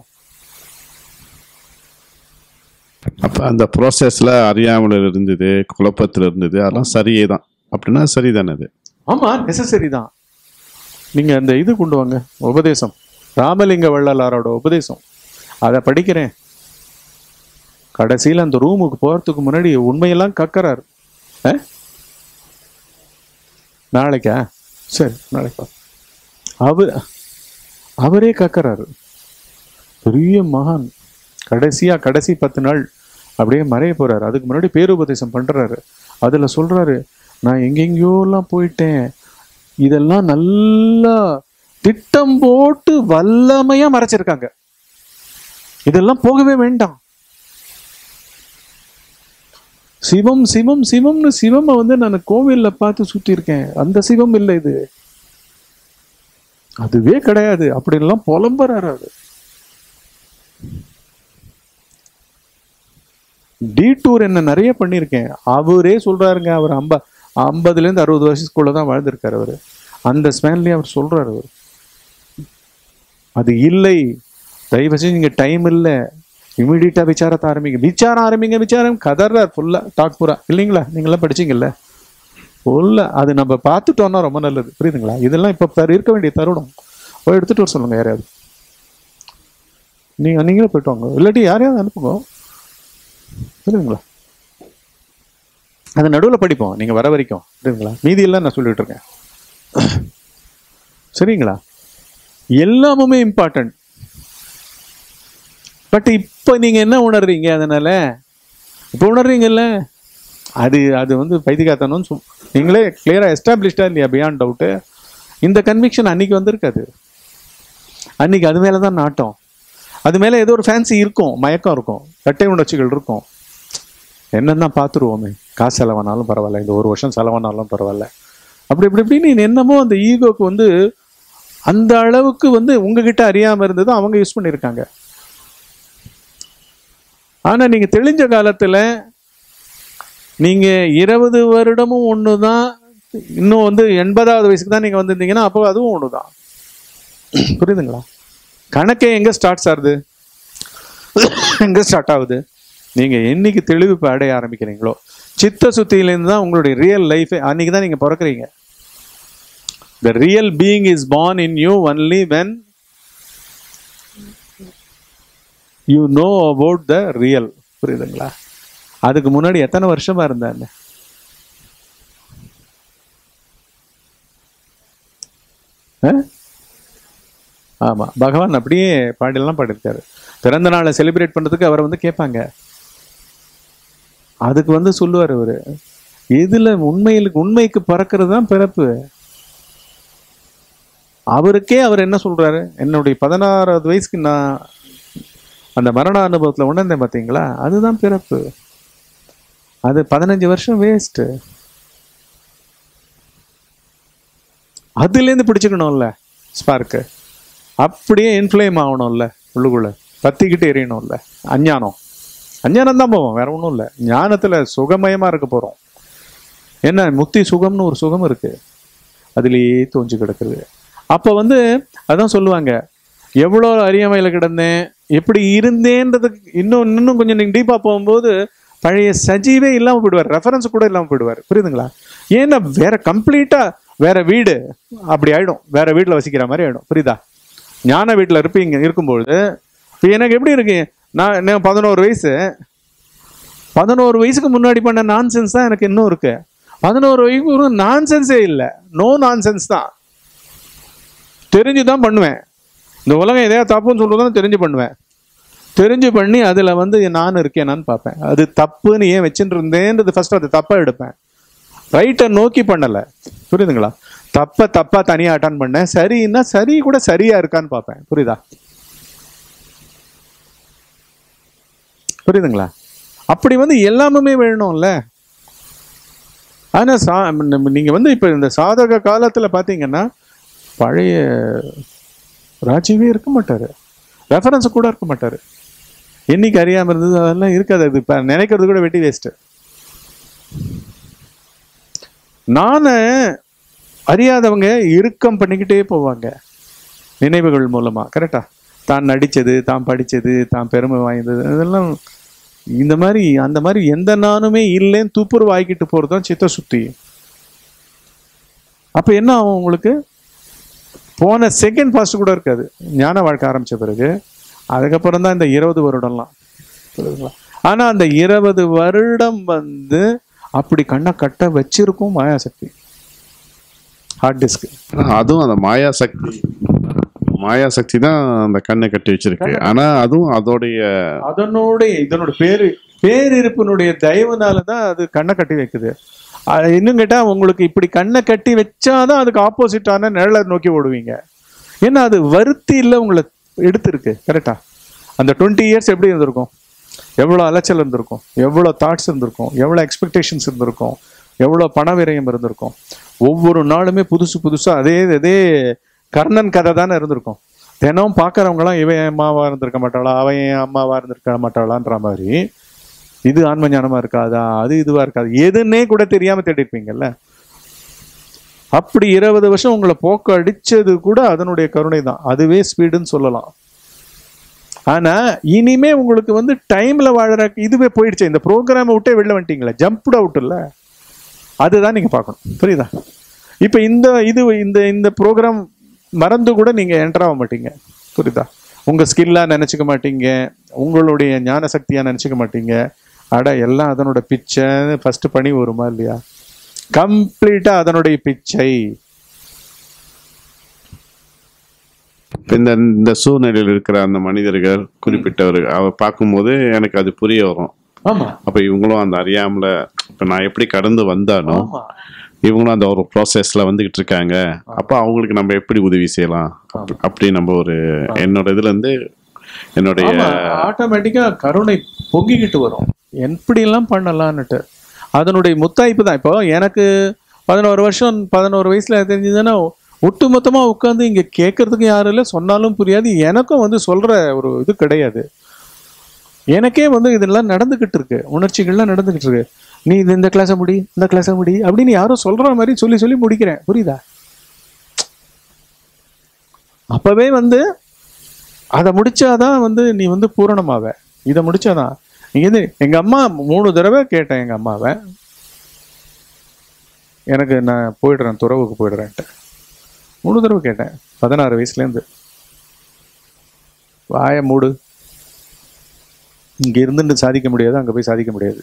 அப்போ அந்த ப்ராசஸ்ல அறியாமல் இருந்தது, குழப்பத்தில் இருந்தது, அதெல்லாம் சரியே தான். அப்படின்னா சரிதானே அது? ஆமா, நெசசரி தான். நீங்க அந்த இது கொண்டு வாங்க, உபதேசம், ராமலிங்க வள்ளலாரோட உபதேசம், அதை படிக்கிறேன். கடைசியில் அந்த ரூமுக்கு போறதுக்கு முன்னாடி உண்மையெல்லாம் கக்கறாரு. நாளைக்கா? சரி நாளைக்கா. அவர் அவரே கக்கறாரு. பெரிய மகான். கடைசியா கடைசி பத்து நாள் அப்படியே மறைய போறாரு. அதுக்கு முன்னாடி பேருபதேசம் பண்றாரு. அதுல சொல்றாரு, நான் எங்கெங்கயோலாம் போயிட்டேன், இதெல்லாம் நல்லா திட்டம் போட்டு வல்லமையா மறைச்சிருக்காங்க, இதெல்லாம் போகவே வேண்டாம். சிவம் சிவம் சிவம்னு சிவமை வந்து நான் கோவில்ல பார்த்து சுத்தி இருக்கேன், அந்த சிவம் இல்லை இது, அதுவே கிடையாது அப்படின்லாம் புலம்புறாரு. அது டீடூர் என்ன நிறைய பண்ணியிருக்கேன். அவரே சொல்றாருங்க, அவர் ஐம்ப ஐம்பதுல இருந்து அறுபது வருஷத்துக்குள்ளதான் வாழ்ந்திருக்காரு அவரு. அந்த ஸ்பேன்லயே அவர் சொல்றாரு, அவர் அது இல்லை, தயவு செஞ்சு நீங்க டைம் இல்லை, இமீடியட்டா விசாரத்தை ஆரம்பிங்க, விசாரம் ஆரம்பிங்க, விசாரம் கதறார் ஃபுல்லா டாக் பூரா இல்லைங்களா? நீங்களாம் படிச்சீங்கல்ல ஃபுல்லா. அது நம்ம பார்த்துட்டோம்னா ரொம்ப நல்லது, புரியுதுங்களா? இதெல்லாம் இப்ப இருக்க வேண்டிய தருணம். போய் எடுத்துட்டு வர சொல்லுங்க யாரையாவது, நீங்க நீங்களே போயிட்டு வாங்க, இல்லாட்டி யாரையாவது அனுப்புங்க, புரியுதுங்களா? அது நடுவில் படிப்போம் நீங்க வர வரைக்கும், புரியுதுங்களா? மீதி எல்லாம் நான் சொல்லிட்டு இருக்கேன், சரிங்களா? எல்லாமுமே இம்பார்ட்டன்ட். பட் இப்ப நீங்க என்ன உணர்றீங்க? அதனால இப்ப உணர்றீங்கல்ல, அது அது வந்து பைத்தியக்காரத்தனம். நீங்களே கிளியரா எஸ்டாப்ளிஷ்டா இல்லையா? Beyond doubt. இந்த கன்விக்ஷன் அன்னைக்கு வந்திருக்காது. அன்னைக்கு அது மேலதான் நாட்டம், அது மேல ஏதோ ஒரு ஃபேன்சி இருக்கும், மயக்கம் இருக்கும், கட்டை உணர்ச்சிகள் இருக்கும். என்னன்னா பார்த்துருவோமே, காசு செலவானாலும் பரவாயில்ல, இந்த ஒரு வருஷம் செலவானாலும் பரவாயில்ல, அப்படி இப்படி இப்படின்னு என்னமோ அந்த ஈகோக்கு வந்து அந்த அளவுக்கு வந்து உங்ககிட்ட அறியாம இருந்தது அவங்க யூஸ் பண்ணியிருக்காங்க. ஆனா நீங்க தெளிஞ்ச காலத்துல நீங்க இருபது வருடமும் ஒண்ணுதான், இன்னும் வந்து எண்பதாவது வயசுக்கு தான் நீங்க வந்திருந்தீங்கன்னா அப்போ அதுவும் ஒண்ணுதான், புரியுதுங்களா? கணக்கே எங்க ஸ்டார்ட் ஆகுது, எங்க ஸ்டார்ட் ஆகுது? நீங்க என்னைக்கு தெளிவு அடைய ஆரம்பிக்கிறீங்களோ, சித்த சுத்தியிலேருந்து தான் உங்களுடைய ரியல் லைஃப். அன்னைக்கு தான் நீங்க பிறக்கிறீங்க. The real being is born in you only when you know about the real. புரியுதுங்களா? அதுக்கு முன்னாடி எத்தனை வருஷமா இருந்தாங்க? ஆமா, பகவான் அப்படியே பாடலாம் பாடிருக்காரு. பிறந்த நாளை செலிப்ரேட் பண்றதுக்கு அவரை வந்து கேட்பாங்க. அதுக்கு வந்து சொல்லுவார் அவரு, இதுல உண்மையில உண்மைக்கு பறக்கிறது தான் பிறப்பு. அவருக்கே அவர் என்ன சொல்றாரு, என்னுடைய பதினாறாவது வயசுக்கு நான் அந்த மரண அனுபவத்துல உணர்ந்தேன் பார்த்தீங்களா, அதுதான் பிறப்பு. அது பதினஞ்சு வருஷம் வேஸ்ட். அதுல இருந்து பிடிச்சுக்கணும்ல ஸ்பார்க்கு, அப்படியே இன்ஃப்ளேம் ஆகணும்ல, உள்ளுக்குள்ள பத்திக்கிட்டு எரியணும்ல. அஞ்ஞானம் அஞ்ஞானம் தான் போவோம், வேற ஒன்றும் இல்லை. ஞானத்துல சுகமயமா இருக்க போறோம். என்ன முக்தி சுகம்னு ஒரு சுகம் இருக்கு, அதுலேயே தோஞ்சு கிடக்குது. அப்போ வந்து அதான் சொல்லுவாங்க, எவ்வளோ அறியாமையில கிடந்தேன், எப்படி இருந்தேன்றதுக்கு இன்னும் இன்னும் கொஞ்சம் நீங்கள் டீப்பாக போகும்போது பழைய சஜீவே இல்லாமல் போயிடுவார், ரெஃபரன்ஸ் கூட இல்லாமல் போயிடுவார். புரியுதுங்களா? ஏன்னா வேற கம்ப்ளீட்டாக வேற வீடு அப்படி ஆயிடும், வேற வீட்டில் வசிக்கிற மாதிரி ஆயிடும். புரியுதா? ஞான வீட்டில் இருப்பீங்க இருக்கும்பொழுது இப்போ எனக்கு எப்படி இருக்கு, நான் நான் பதினோரு வயசு பதினோரு வயசுக்கு முன்னாடி பண்ண நான்சென்ஸ் தான் எனக்கு இன்னும் இருக்கு. பதினோரு வயசு நான்சென்ஸே இல்லை, நோ நான்சென்ஸ் தான். தெரிஞ்சு தான் பண்ணுவேன், இந்த உலகம் எதையா தப்புன்னு சொல்றதுதான் தெரிஞ்சு பண்ணுவேன். தெரிஞ்சு பண்ணி அதில் வந்து நான் இருக்கேனான்னு பார்ப்பேன். அது தப்புன்னு ஏன் வச்சுட்டு இருந்தேன்றது ஃபர்ஸ்ட் அது தப்பாக எடுப்பேன், ரைட்டை நோக்கி பண்ணலை. புரியுதுங்களா? தப்பை தப்பா தனியாக அட்டன் பண்ணேன், சரின்னா சரி கூட சரியா இருக்கான்னு பார்ப்பேன். புரியுதா? புரியுதுங்களா? அப்படி வந்து எல்லாமே வேணும்ல. ஆனால் சா நீங்கள் வந்து இப்போ இந்த சாதக காலத்தில் பார்த்தீங்கன்னா பழைய ராஜீவே இருக்க மாட்டார், ரெஃபரன்ஸ் கூட இருக்க மாட்டார். என்னைக்கு அறியாமல் இருந்தது அதெல்லாம் இருக்காது. அது இப்போ நினைக்கிறது கூட வெட்டி வேஸ்ட்டு. நான் அறியாதவங்க இறுக்கம் பண்ணிக்கிட்டே போவாங்க நினைவுகள் மூலமா. கரெக்டா? தான் நடிச்சது, தான் படிச்சது, தான் பெருமை வாய்ந்தது, அதெல்லாம் இந்த மாதிரி அந்த மாதிரி எந்த நானுமே இல்லைன்னு துப்புரவு ஆகிக்கிட்டு போறதுதான் சித்த சுத்தி. அப்ப என்ன ஆகும் உங்களுக்கு? போன செகண்ட் ஃபாஸ்ட் கூட இருக்காது ஞான வாழ்க்கை ஆரம்பிச்ச பிறகு. அதுக்கப்புறம் தான் இந்த இருபது வருடம்லாம். ஆனா அந்த இருபது வருடம் வந்து அப்படி கண்ணை கட்ட வச்சிருக்கும் மாயாசக்தி, ஹார்ட் டிஸ்க். அதுவும் அந்த மாயாசக்தி மாயாசக்தி தான் அந்த கண்ணை கட்டி வச்சிருக்கு. ஆனா அதுவும் அதோடைய அதனுடைய இதனோட பேரு பேரிருப்பினுடைய தயவுனாலதான் அது கண்ணை கட்டி வைக்குது. இன்னும் கேட்டா உங்களுக்கு இப்படி கண்ணை கட்டி வச்சாதான் அதுக்கு ஆப்போசிட்டான நிழலை நோக்கி ஓடுவீங்க. ஏன்னா அது வருத்தி இல்லை உங்களை எடுத்திருக்கு. கரெக்டா? அந்த டுவெண்ட்டி இயர்ஸ் எப்படி இருந்திருக்கும், எவ்வளோ அலைச்சல் இருந்திருக்கும், எவ்வளோ தாட்ஸ் இருந்திருக்கும், எவ்வளோ எக்ஸ்பெக்டேஷன்ஸ் இருந்திருக்கும், எவ்வளோ பண விரயம் இருந்திருக்கும். ஒவ்வொரு நாளுமே புதுசு புதுசாக அதே அதே கர்ணன் கதை தானே இருந்திருக்கும். தினம் பார்க்குறவங்களாம் இவன் என் அம்மாவா இருந்திருக்க மாட்டாளா, அவன் என் அம்மாவா இருந்திருக்க மாட்டாளான்ற மாதிரி. இது ஆன்ம ஞானமா இருக்காதா, அது இதுவா இருக்காது, எதுன்னே கூட தெரியாம தேடிருப்பீங்கல்ல. அப்படி இருபது வருஷம் உங்களை போக்கு அடிச்சது கூட அதனுடைய கருணை தான். அதுவே ஸ்பீடுன்னு சொல்லலாம். ஆனா இனிமே உங்களுக்கு வந்து டைம்ல வாழற இதுவே போயிடுச்சு. இந்த ப்ரோக்ராமை விட்டே வெளில வந்துட்டீங்களா, ஜம்ப்ட் அவுட் இல்ல, அதுதான் நீங்க பார்க்கணும். புரியுதா? இப்ப இந்த இது இந்த இந்த ப்ரோக்ராம் மறந்து கூட நீங்க என்டர் ஆக மாட்டீங்க. புரியுதா? உங்க ஸ்கில்லா நினைச்சுக்க மாட்டீங்க, உங்களுடைய ஞான சக்தியா நினைச்சுக்க மாட்டீங்க. அட எல்லாம் அதனோட பிச்சை. ஃபர்ஸ்ட் பணி வருமா இல்லையா? கம்ப்ளீட்டா அதனுடைய பிச்சை. இந்த இந்த சூழ்நிலையில் இருக்கிற அந்த மனிதர்கள் குறிப்பிட்டவர்கள் அவ பார்க்கும்போது எனக்கு அது புரிய வரும். ஆமா. அப்ப இவங்களும் அந்த அறியாமல இப்ப நான் எப்படி கடந்து வந்தாலும் இவங்களும் அந்த ஒரு ப்ராசஸ்ல வந்துகிட்டு இருக்காங்க. அப்ப அவங்களுக்கு நம்ம எப்படி உதவி செய்யலாம் அப்படி நம்ம ஒரு என்னோட இதுல இருந்து என்னுடைய ஆட்டோமேட்டிக்கா கருணை பொங்கிக்கிட்டு வரும், எப்படி எல்லாம் பண்ணலான்னுட்டு. அதனுடைய முத்தாய்ப்பு தான். இப்போ எனக்கு பதினோரு வருஷம் பதினோரு வயசுல தெரிஞ்சதுன்னா ஒட்டு மொத்தமா உட்காந்து இங்க கேட்கறதுக்கு யாரும் இல்லை, சொன்னாலும் புரியாது. எனக்கும் வந்து சொல்ற ஒரு இது கிடையாது. எனக்கே வந்து இதெல்லாம் நடந்துகிட்டு இருக்கு, உணர்ச்சிகள்லாம் நடந்துகிட்டு இருக்கு. நீ இது இந்த கிளாஸை முடி, இந்த கிளாஸை முடி அப்படின்னு யாரும் சொல்ற மாதிரி சொல்லி சொல்லி முடிக்கிறேன். புரியுதா? அப்பவே வந்து அதை முடிச்சாதான் வந்து நீ வந்து பூரணமாவ. இதை முடிச்சாதான் நீங்க வந்து எங்க அம்மா மூணு தடவை கேட்டேன் எங்க அம்மாவை, எனக்கு நான் போயிடுறேன் துறவுக்கு போயிடுறேன்ட்டு மூணு தடவை கேட்டேன். பதினாறு வயசுலேருந்து வாய மூடு, இங்க இருந்துட்டு சாதிக்க முடியாது, அங்க போய் சாதிக்க முடியாது,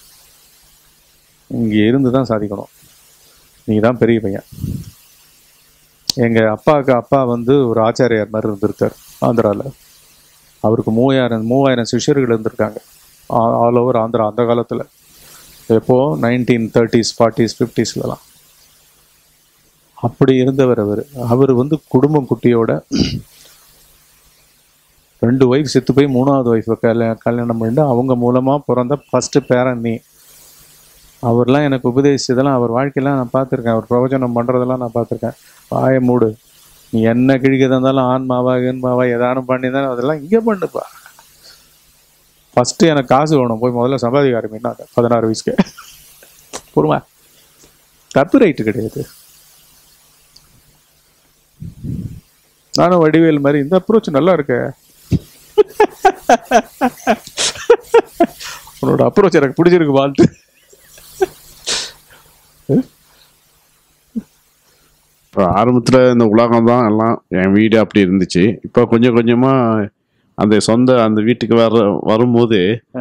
இங்க இருந்து தான் சாதிக்கணும், நீ தான் பெரிய பையன். எங்க அப்பாவுக்கு அப்பா வந்து ஒரு ஆச்சாரியார் மாதிரி இருந்திருக்கார் ஆந்திரால. அவருக்கு மூவாயிரம் மூவாயிரம் சிஷ்யர்கள் இருந்திருக்காங்க ஆல் ஓவர் ஆந்திரா அந்த காலத்துல. எப்போ நைன்டீன் தேர்ட்டிஸ் ஃபார்ட்டிஸ் ஃபிஃப்டிஸ்லாம் அப்படி இருந்தவர் அவர். அவர் வந்து குடும்பம் குட்டியோட ரெண்டு ஒய்ஃப் செத்து போய் மூணாவது ஒய்ஃப் கல்யாணம் கல்யாணம் பண்ணிட்டு அவங்க மூலமா பிறந்த ஃபர்ஸ்ட் பேரன் நீ. அவர்லாம் எனக்கு உபதேசிச்சதெல்லாம் அவர் வாழ்க்கையெல்லாம் நான் பார்த்துருக்கேன், அவர் பிரவச்சனம் பண்ணுறதெல்லாம் நான் பார்த்துருக்கேன். வாய மூடு, நீ என்ன கிழிக்கிறதா இருந்தாலும் ஆன்மாவா ஏன்மாவா ஏதானும் பண்ணி தானே அதெல்லாம் இங்கே பண்ணுப்பா. ஃபஸ்ட்டு எனக்கு காசு வேணும், போய் முதல்ல சம்பாதிக்க ஆரம்பினாங்க பதினாறு வயசுக்கு. பொறுமா தப்பு ரைட்டு கிடையாது. நானும் வடிவேல் மாதிரி இந்த அப்ரோச் நல்லா இருக்க, உன்னோட அப்ரோச் எனக்கு பிடிச்சிருக்கு வாழ்த்து. இப்போ ஆரம்பத்தில் இந்த உலகம் தான் எல்லாம், என் வீடு அப்படி இருந்துச்சு. இப்போ கொஞ்சம் கொஞ்சமாக அந்த சொந்த அந்த வீட்டுக்கு வர வரும்போது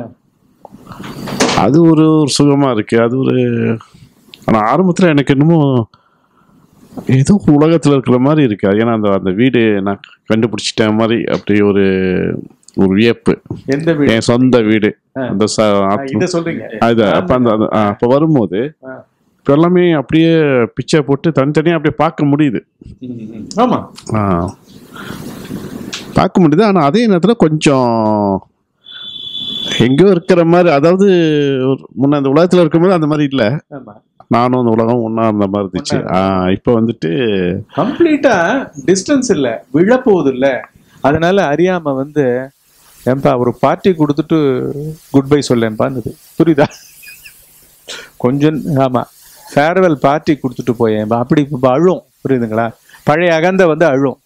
அது ஒரு ஒரு சுகமாக இருக்குது. அது ஒரு, ஆனால் ஆரம்பத்தில் எனக்கு என்னமோ ஏதோ உலகத்தில் இருக்கிற மாதிரி இருக்கு. ஏன்னா அந்த அந்த வீடு நான் கண்டுபிடிச்சிட்டேன் மாதிரி அப்படி ஒரு ஒரு வியப்பு. எந்த வீடு? என் சொந்த வீடு. அந்த இத சொல்றீங்க அது அப்போ அந்த அப்போ வரும்போது இப்போ எல்லாமே அப்படியே பிச்சை போட்டு தனித்தனியாக அப்படியே பார்க்க முடியுது. ஆமா, ஆ பார்க்க முடியுது. ஆனால் அதே நேரத்தில் கொஞ்சம் எங்கேயோ இருக்கிற மாதிரி, அதாவது முன்ன அந்த உலகத்தில் இருக்கும்போது அந்த மாதிரி இல்லை. நானும் அந்த உலகம் ஒன்றா இருந்த மாதிரி இருந்துச்சு. இப்போ வந்துட்டு கம்ப்ளீட்டா டிஸ்டன்ஸ் இல்லை, விழப்போகுது இல்லை. அதனால அறியாம வந்து ஏன்பா ஒரு பார்ட்டி கொடுத்துட்டு குட் பை சொல்லேன்பான்னு, புரியுதா? கொஞ்சம் ஆமா, ஃபேர்வெல் பார்ட்டி கொடுத்துட்டு போயேன்பா அப்படி இப்போ அழும், புரியுதுங்களா? பழைய அகந்தை வந்து அழும்.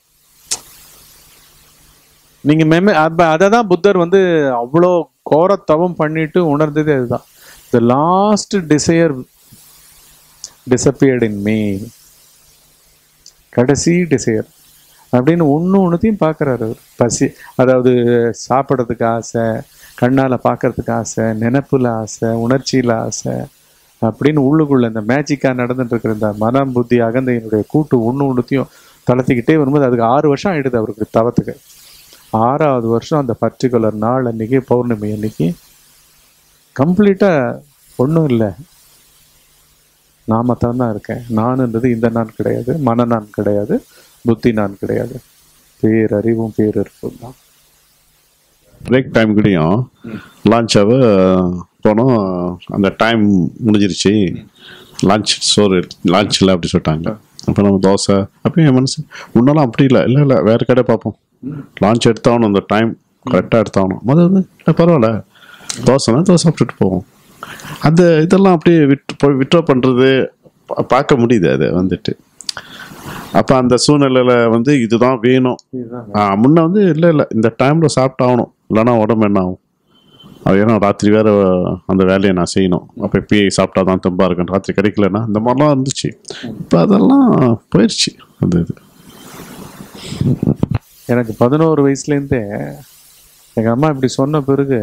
நீங்க மெம அதை தான் புத்தர் வந்து அவ்வளோ கோரத்தவம் பண்ணிட்டு உணர்ந்ததே அதுதான். The last desire disappeared in me, கடைசி டிசையர் அப்படின்னு ஒன்று ஒன்றுத்தையும் பார்க்குறாரு. பசி, அதாவது சாப்பிட்றதுக்கு ஆசை, கண்ணால் பார்க்கறதுக்கு ஆசை, நினைப்புல ஆசை, உணர்ச்சியில் ஆசை அப்படின்னு உள்ளுக்குள்ள இந்த மேஜிக்காக நடந்துட்டு இருக்கிற இந்த மனம் புத்தி அகந்தையினுடைய கூட்டு ஒன்று ஒன்றுத்தையும் தளர்த்திக்கிட்டே வரும்போது அதுக்கு ஆறு வருஷம் ஆயிடுது அவருக்கு தவத்துக்கு. ஆறாவது வருஷம் அந்த பர்டிகுலர் நாள் அன்னைக்கு, பௌர்ணமி அன்னைக்கு, கம்ப்ளீட்டாக ஒன்றும் இல்லை, நாமத்தான் தான் இருக்கேன். நான்ன்றது இந்த நான் கிடையாது, மன நான் கிடையாது, புத்தி நான் கிடையாது, பேரறிவும் பேரறிவும் தான். பிரேக் டைம் கூடயும் லான்ச்சாக போனோம். அந்த டைம் முடிஞ்சிருச்சு, லான்ச் சோறு லான்ச் இல்லை அப்படி சொல்லிட்டாங்க. அப்போ நம்ம தோசை, அப்போ என் மனசு முன்னெல்லாம் அப்படி இல்லை, இல்லை இல்லை வேறு கடை பார்ப்போம், லான்ச் எடுத்தாகணும், அந்த டைம் கரெக்டாக எடுத்தாகணும். முதல் வந்து பரவாயில்ல தோசைனா தோசை சாப்பிட்டுட்டு போவோம். அந்த இதெல்லாம் அப்படியே விட்டு போய் விட்ரா பண்ணுறது பார்க்க முடியுது அது வந்துட்டு. அப்போ அந்த சூழ்நிலையில் வந்து இதுதான் வேணும். முன்ன வந்து இல்லை இல்லை இந்த டைமில் சாப்பிட்டாகணும், இல்லைன்னா உடம்பு என்ன ஆகும், அது ஏன்னா ராத்திரி வேறு அந்த வேலையை நான் செய்யணும், அப்போ இப்பயே சாப்பிட்டா தான் தெம்பா இருக்கேன், ராத்திரி கிடைக்கலன்னா இந்த மாதிரிலாம் இருந்துச்சு. இப்போ அதெல்லாம் போயிடுச்சு. அந்த இது எனக்கு பதினோரு வயசுலேருந்தே எங்கள் அம்மா இப்படி சொன்ன பிறகு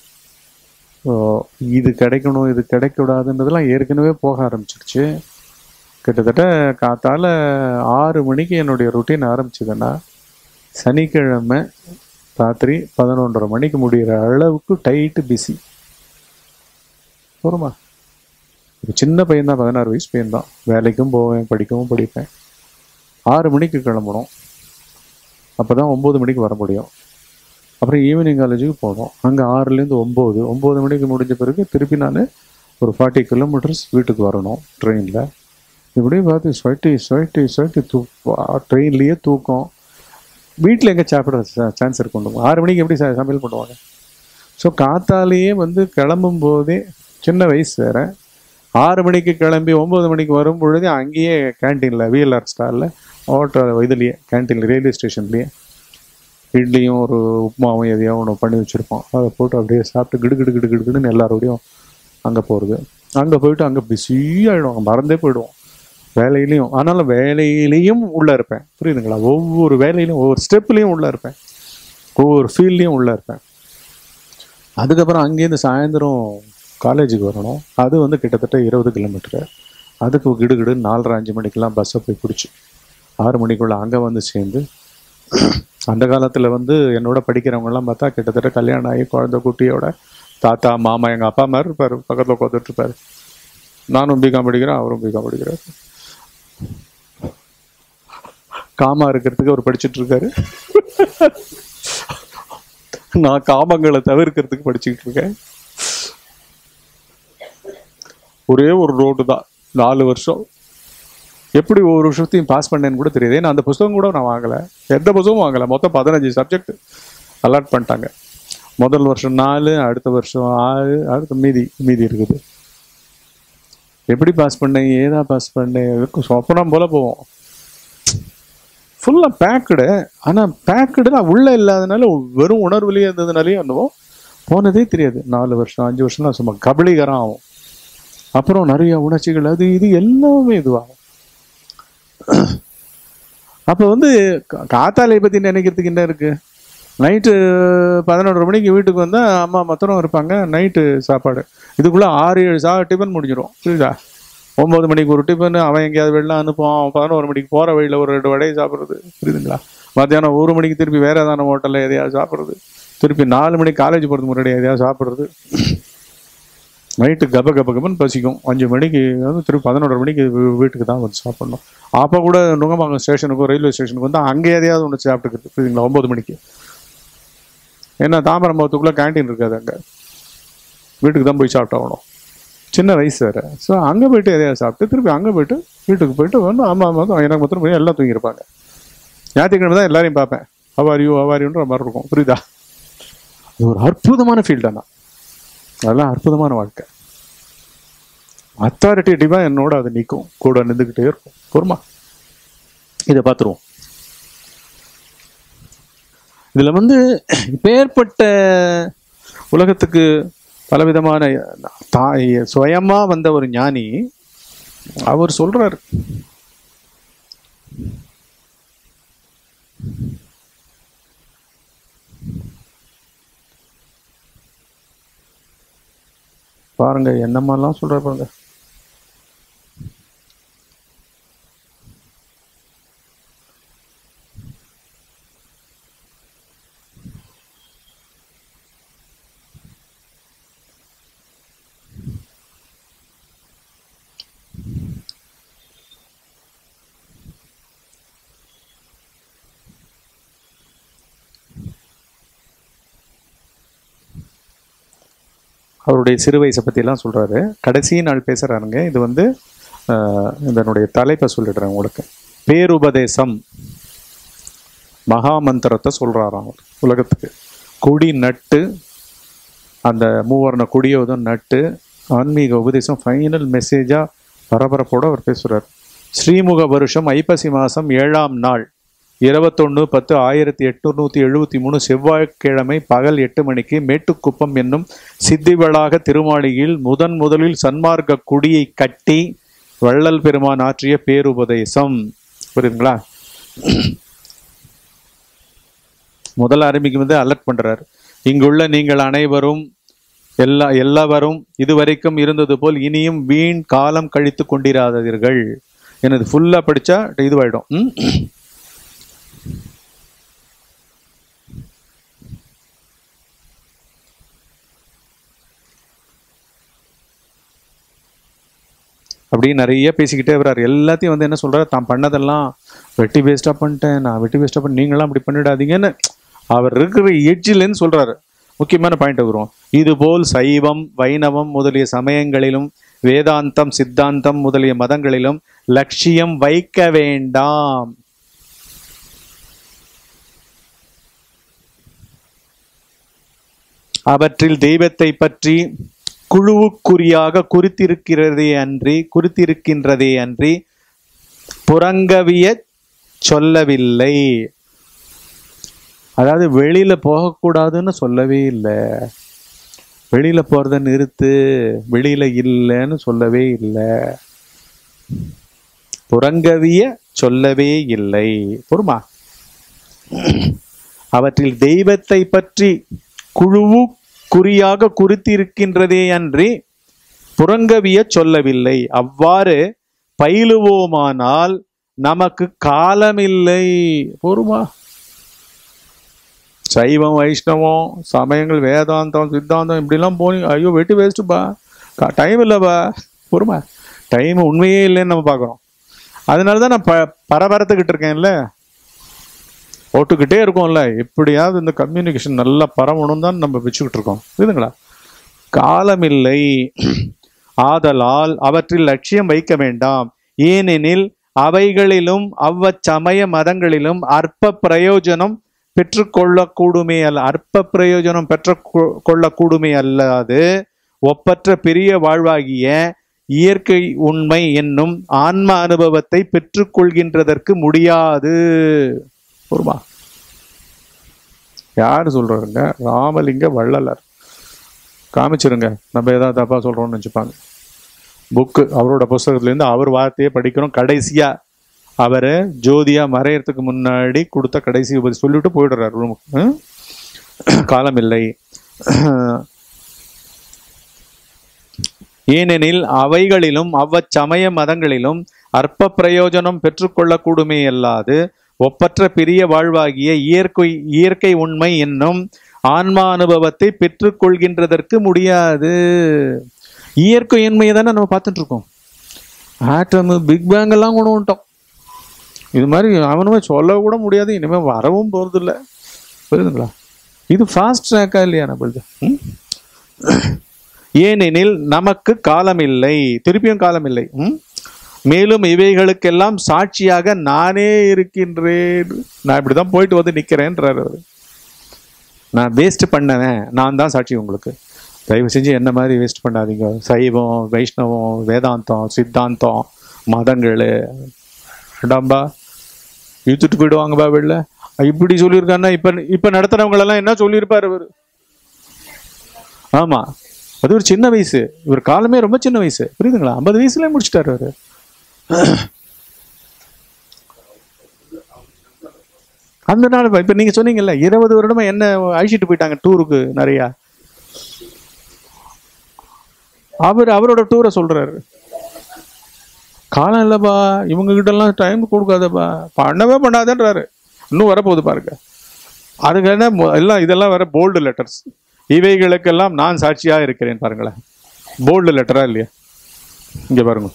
இது கிடைக்கணும் இது கிடைக்கூடாதுன்றதெல்லாம் ஏற்கனவே போக ஆரம்பிச்சிருச்சு. கிட்டத்தட்ட காத்தால ஆறு மணிக்கு என்னுடைய ரொட்டீன் ஆரம்பிச்சதுன்னா சனிக்கிழமை ராத்திரி பதினொன்றரை மணிக்கு முடிகிற அளவுக்கு டைட்டு பிஸி. போருமா, ஒரு சின்ன பையன்தான், பதினாறு வயசு பையன்தான். வேலைக்கும் போவேன், படிக்கவும் படிப்பேன். ஆறு மணிக்கு கிளம்பணும், அப்போ தான் ஒம்பது மணிக்கு வர முடியும். அப்புறம் ஈவினிங் காலேஜுக்கு போனோம், அங்கே ஆறுலேருந்து ஒம்பது ஒம்பது மணிக்கு முடிஞ்ச பிறகு திருப்பி நான் ஒரு ஃபார்ட்டி கிலோமீட்டர்ஸ் வீட்டுக்கு வரணும் ட்ரெயினில். இப்படியே பார்த்து ஸ்வெட்டி ஸ்வெட்டி ஸ்வெட்டி தூ ட்ரெயின்லேயே தூக்கம். வீட்டில் எங்கே சாப்பிட்ற சான்ஸ் இருக்கு? ஆறு மணிக்கு எப்படி சமையல் பண்ணுவாங்க? ஸோ காத்தாலேயே வந்து கிளம்பும் போதே, சின்ன வயசு வேறு, ஆறு மணிக்கு கிளம்பி ஒம்பது மணிக்கு வரும் பொழுது அங்கேயே கேன்டீனில் விஎல்ஆர் ஸ்டாலில் ஆட்டோ இதுலேயே கேன்டீனில் ரயில்வே ஸ்டேஷன்லேயே இட்லியும் ஒரு உப்புமாவும் எதையோ ஒன்று பண்ணி வச்சுருப்போம். அதை போட்டு அப்படியே சாப்பிட்டு கிடு கிடு கிடு கிடுன்னு எல்லாரோடையும் அங்கே போகிறது. அங்கே போயிட்டு அங்கே பிஸியாகிடும், மறந்தே போயிடுவோம் வேலையிலையும். ஆனாலும் வேலையிலையும் உள்ளே இருப்பேன், புரியுதுங்களா? ஒவ்வொரு வேலையிலையும் ஒவ்வொரு ஸ்டெப்லேயும் உள்ளே இருப்பேன், ஒவ்வொரு ஃபீல்ட்லேயும் உள்ளே இருப்பேன். அதுக்கப்புறம் அங்கேருந்து சாயந்தரம் காலேஜுக்கு வரணும். அது வந்து கிட்டத்தட்ட இருபது கிலோமீட்டரு. அதுக்கு கிடுகிடு நாலரை அஞ்சு மணிக்கெலாம் பஸ்ஸை போய் பிடிச்சி ஆறு மணிக்குள்ளே அங்கே வந்து சேர்ந்து, அந்த காலத்தில் வந்து என்னோட படிக்கிறவங்கலாம் பார்த்தா கிட்டத்தட்ட கல்யாணம் ஆகி குழந்தை குட்டியோட தாத்தா மாமா எங்கள் அப்பா மாதிரி இருப்பார், பக்கத்தில் உட்காந்துட்டு இருப்பார். நானும் பிகாம் படிக்கிறேன், அவரும் பிகாம் படிக்கிறார். காமா இருக்கிறதுக்கு அவர் படிச்சுட்டு இருக்காரு, நான் காமங்களை தவிர்க்கிறதுக்கு படிச்சுக்கிட்டு இருக்கேன். ஒரே ஒரு ரோடு தான், நாலு வருஷம் எப்படி ஒவ்வொரு வருஷத்தையும் பாஸ் பண்ணேன்னு கூட தெரியாது. ஏன்னா அந்த புத்தகம் கூட நான் வாங்கலை, எந்த புத்தகமும் வாங்கலை. மொத்தம் பதினஞ்சு சப்ஜெக்ட் அலாட் பண்ணிட்டாங்க. முதல் வருஷம் நாலு, அடுத்த வருஷம் ஆறு, அடுத்த மீதி மீதி இருக்குது. எப்படி பாஸ் பண்ணேன், ஏதா பாஸ் பண்ணேன், சொப்பனம் போல போவோம். ஃபுல்லாக பேக்குடு. ஆனால் பேக்குடு உள்ளே இல்லாதனால வெறும் உணர்வுலேயே இருந்ததுனாலேயே என்னவோ போனதே தெரியாது. நாலு வருஷம் அஞ்சு வருஷம்லாம் சும்மா கபலீகரம் ஆகும். அப்புறம் நிறைய உணர்ச்சிகள் அது இது எல்லாமே இதுவாகும். அப்போ வந்து காத்தாலையை பற்றி நினைக்கிறதுக்கு என்ன இருக்குது? நைட்டு பதினொன்றரை மணிக்கு வீட்டுக்கு வந்தால் அம்மா மொத்தம் இருப்பாங்க. நைட்டு சாப்பாடு இதுக்குள்ளே ஆறு ஏழு சா டிஃபன் முடிஞ்சிடும். புரியுதா? ஒம்பது மணிக்கு ஒரு டிஃபன், அவன் எங்கேயாவது வெளில அனுப்புவான். பதினோரு மணிக்கு போகிற வழியில் ஒரு ரெண்டு வடையை சாப்பிட்றது. புரியுதுங்களா? மத்தியானம் ஒரு மணிக்கு திருப்பி வேறு ஏதான ஹோட்டலில் எதையாவது சாப்பிட்றது. திருப்பி நாலு மணிக்கு காலேஜ் போகிறதுக்கு முன்னாடி எதையாவது சாப்பிட்றது. நைட்டு கப கப கபன்னு பசிக்கும். அஞ்சு மணிக்கு வந்து திருப்பி பதினொன்றரை மணிக்கு வீட்டுக்கு தான் வந்து சாப்பிட்ணும். அப்போ கூட நுங்கம்பாக்கம் ஸ்டேஷனுக்கும் ரயில்வே ஸ்டேஷனுக்கு வந்து அங்கே எதையாவது ஒன்று சாப்பிட்டுக்கிறது. புரியுதுங்களா? ஒம்பது மணிக்கு. ஏன்னா தாம்பரம்பத்துக்குள்ளே கேன்டீன் இருக்காது, அங்கே வீட்டுக்கு தான் போய் சாப்பிட்டாகணும். சின்ன வயசு வேறு. ஸோ அங்கே போய்ட்டு எதையாவது சாப்பிட்டு திருப்பி அங்கே போய்ட்டு வீட்டுக்கு போய்ட்டு வந்து அம்மா அம்மா தான் எனக்கு மொத்தம் போய் எல்லாம் தூங்கியிருப்பாங்க. ஞாயிற்றுக்கிழமை தான் எல்லாரையும் பார்ப்பேன். அவாரியோ அவாரியோன்ற மாதிரி இருக்கும். புரியுதா? அது ஒரு அற்புதமான ஃபீல்டானா, அதெல்லாம் அற்புதமான வாழ்க்கை. அத்தாரிட்டேட்டிவாக என்னோட அது நிற்கும், கூட நின்றுக்கிட்டே இருக்கும். பொறுமா இதை பார்த்துருவோம். இதில் வந்து இப்பேற்பட்ட உலகத்துக்கு பலவிதமான தாய் சுயமா வந்த ஒரு ஞானி அவர் சொல்றாரு, பாருங்க என்னமாலாம் சொல்ற பாருங்க. அவருடைய சிறு வயசை பற்றிலாம் சொல்கிறாரு. கடைசி நாள் பேசுகிறாருங்க. இது வந்து இதனுடைய தலைப்பை சொல்லிடுறேன் உங்களுக்கு. பேருபதேசம் மகாமந்திரத்தை சொல்கிறாராம் அவர் உலகத்துக்கு. கொடி நட்டு, அந்த மூவர்ண கொடியோதும் நட்டு ஆன்மீக உபதேசம் ஃபைனல் மெசேஜாக பரபரப்போடு அவர் பேசுகிறார். ஸ்ரீமுக வருஷம் ஐப்பசி மாதம் ஏழாம் நாள் இருபத்தொன்று பத்து ஆயிரத்தி எட்நூற்றி எழுபத்தி மூணு செவ்வாய்க்கிழமை பகல் எட்டு மணிக்கு மேட்டுக்குப்பம் என்னும் சித்திவளாக திருமாளிகையில் முதன் முதலில் சன்மார்க்க குடியை கட்டி வள்ளல் பெருமான் ஆற்றிய பேருபதேசம். புரியுதுங்களா? முதல் ஆரம்பிக்கும் வந்து அலர்ட் பண்றார். இங்குள்ள நீங்கள் அனைவரும் எல்லா எல்லாவரும் இதுவரைக்கும் இருந்தது போல் இனியும் வீண் காலம் கழித்து கொண்டிராதீர்கள். எனது ஃபுல்லா படிச்சா இதுவாயிடும். அப்படி நிறைய பேசிக்கிட்டே வர்றாரு. எல்லாத்தையும் வந்து என்ன சொல்றாரு, தான் பண்ணதெல்லாம் வெட்டி வேஸ்டா பண்ணிட்டேன், நான் வெட்டி வேஸ்டா பண்ண, நீங்களாம் அப்படி பண்ணிடாதீங்கன்னு அவர் இருக்கிற எட்ஜிலேன்னு சொல்றாரு. முக்கியமான பாயிண்ட் வரும். இதுபோல் சைவம் வைணவம் முதலிய சமயங்களிலும் வேதாந்தம் சித்தாந்தம் முதலிய மதங்களிலும் லட்சியம் வைக்க வேண்டாம். அவற்றில் தெய்வத்தை பற்றி குழுவுக்குறியாக குறித்திருக்கிறதே அன்றி குறித்திருக்கின்றதே அன்றி புறங்கவிய சொல்லவில்லை. அதாவது வெளியில போகக்கூடாதுன்னு சொல்லவே இல்லை, வெளியில போறத நிறுத்து, வெளியில இல்லைன்னு சொல்லவே இல்லை, புறங்கவிய சொல்லவே இல்லை. பொறுமா. அவற்றில் தெய்வத்தை பற்றி குழுவு குறியாக குறித்திருக்கின்றதே அன்றி புறங்கவிய சொல்லவில்லை. அவ்வாறு பயிலுவோமானால் நமக்கு காலமில்லை. பொறுமா. சைவம் வைஷ்ணவம் சமயங்கள் வேதாந்தம் சித்தாந்தம் இப்படிலாம் போனீங்க, ஐயோ வெட்டி வேஸ்ட்டுப்பா, டைம் இல்லைப்பா. பொறுமா. டைம் உண்மையே இல்லைன்னு நம்ம பார்க்குறோம். அதனால தான் நான் ப பரபரத்துக்கிட்டு இருக்கேன்ல, ஓட்டுக்கிட்டே இருக்கோம்ல, எப்படியாவது இந்த கம்யூனிகேஷன் நல்லா பரவணும் தான் நம்ம வச்சுக்கிட்டு இருக்கோம். புரியுதுங்களா? காலமில்லை. ஆதலால் அவற்றில் லட்சியம் வைக்க வேண்டாம். ஏனெனில் அவைகளிலும் அவ்வச்சமய மதங்களிலும் அற்ப பிரயோஜனம் பெற்றுக்கொள்ளக்கூடுமே அல்ல அற்ப பிரயோஜனம் பெற்று கொள்ளக்கூடுமே அல்லாது ஒப்பற்ற பெரிய வாழ்வாகிய இயற்கை உண்மை என்னும் ஆன்ம அனுபவத்தை பெற்றுக்கொள்கின்றதற்கு முடியாது. ஒருமா யாரு சொல்றாருங்க? ராமலிங்க வள்ளலார். காமிச்சிருங்க, நம்ம ஏதாவது தப்பா சொல்றோம்னு நினைச்சுப்பாங்க. புக்கு அவரோட புஸ்தகத்துலேருந்து அவர் வார்த்தையை படிக்கிறோம். கடைசியா அவரு ஜோதியா மறையறதுக்கு முன்னாடி கொடுத்த கடைசி உபதி சொல்லிட்டு போயிடுறாரு ரூமுக்கு. காலம் இல்லை. ஏனெனில் அவைகளிலும் அவ்வச்சமய மதங்களிலும் அற்ப பிரயோஜனம் பெற்றுக்கொள்ளக்கூடுமே அல்லாது ஒப்பற்ற பெரிய வாழ்வாகிய இயற்கை இயற்கை உண்மை என்னும் ஆன்மா அனுபவத்தை பெற்றுக்கொள்கின்றதற்கு முடியாது. இயற்கை உண்மையை தானே நம்ம பார்த்துட்டு இருக்கோம். ஆட்டம், பிக் பேங் எல்லாம் கொண்டு வந்துட்டோம். இது மாதிரி அவனுமே சொல்ல கூட முடியாது, இனிமேல் வரவும் போறது இல்லை. புரியுதுங்களா? இது ஃபாஸ்ட் ட்ராக்கா இல்லையா நம்மளுது? ஏனெனில் நமக்கு காலம் இல்லை, திருப்பியும் காலம் இல்லை. மேலும் இவைகளுக்கெல்லாம் சாட்சியாக நானே இருக்கின்றேன். நான் இப்படிதான் போயிட்டு வந்து நிக்கிறேன்றாரு. நான் வேஸ்ட் பண்ணவேன், நான் தான் சாட்சி உங்களுக்கு. தயவு செஞ்சு என்ன மாதிரி வேஸ்ட் பண்ணாதீங்க. சைவம், வைஷ்ணவம், வேதாந்தம், சித்தாந்தம், மதங்கள் டாம்பா இழுத்துட்டு போயிடுவாங்கப்பா வெளில. இப்படி சொல்லியிருக்காருன்னா இப்ப இப்ப நடத்துறவங்களெல்லாம் என்ன சொல்லியிருப்பாரு அவரு? ஆமா, அது ஒரு சின்ன வயசு. இவர் காலமே ரொம்ப சின்ன வயசு. புரியுதுங்களா? ஐம்பது வயசுல முடிச்சுட்டாரு அவரு. அந்த நாள் இப்ப நீங்க சொன்னீங்கல்ல, இருபது வருடமா என்ன அழிச்சிட்டு போயிட்டாங்க டூருக்கு நிறைய. அவர் அவரோட டூரை சொல்றாரு. காலம் இல்லப்பா, இவங்க கிட்ட எல்லாம் டைம் கொடுக்காதப்பா, பண்ணவே பண்ணாதன்றாரு. இன்னும் வரப்போகுது பாருங்க. அதுக்கு என்ன எல்லாம் இதெல்லாம் வர போல்டு லெட்டர்ஸ். இவைகளுக்கெல்லாம் நான் சாட்சியா இருக்கிறேன் பாருங்களேன். போல்டு லெட்டரா இல்லையா? இங்க பாருங்க.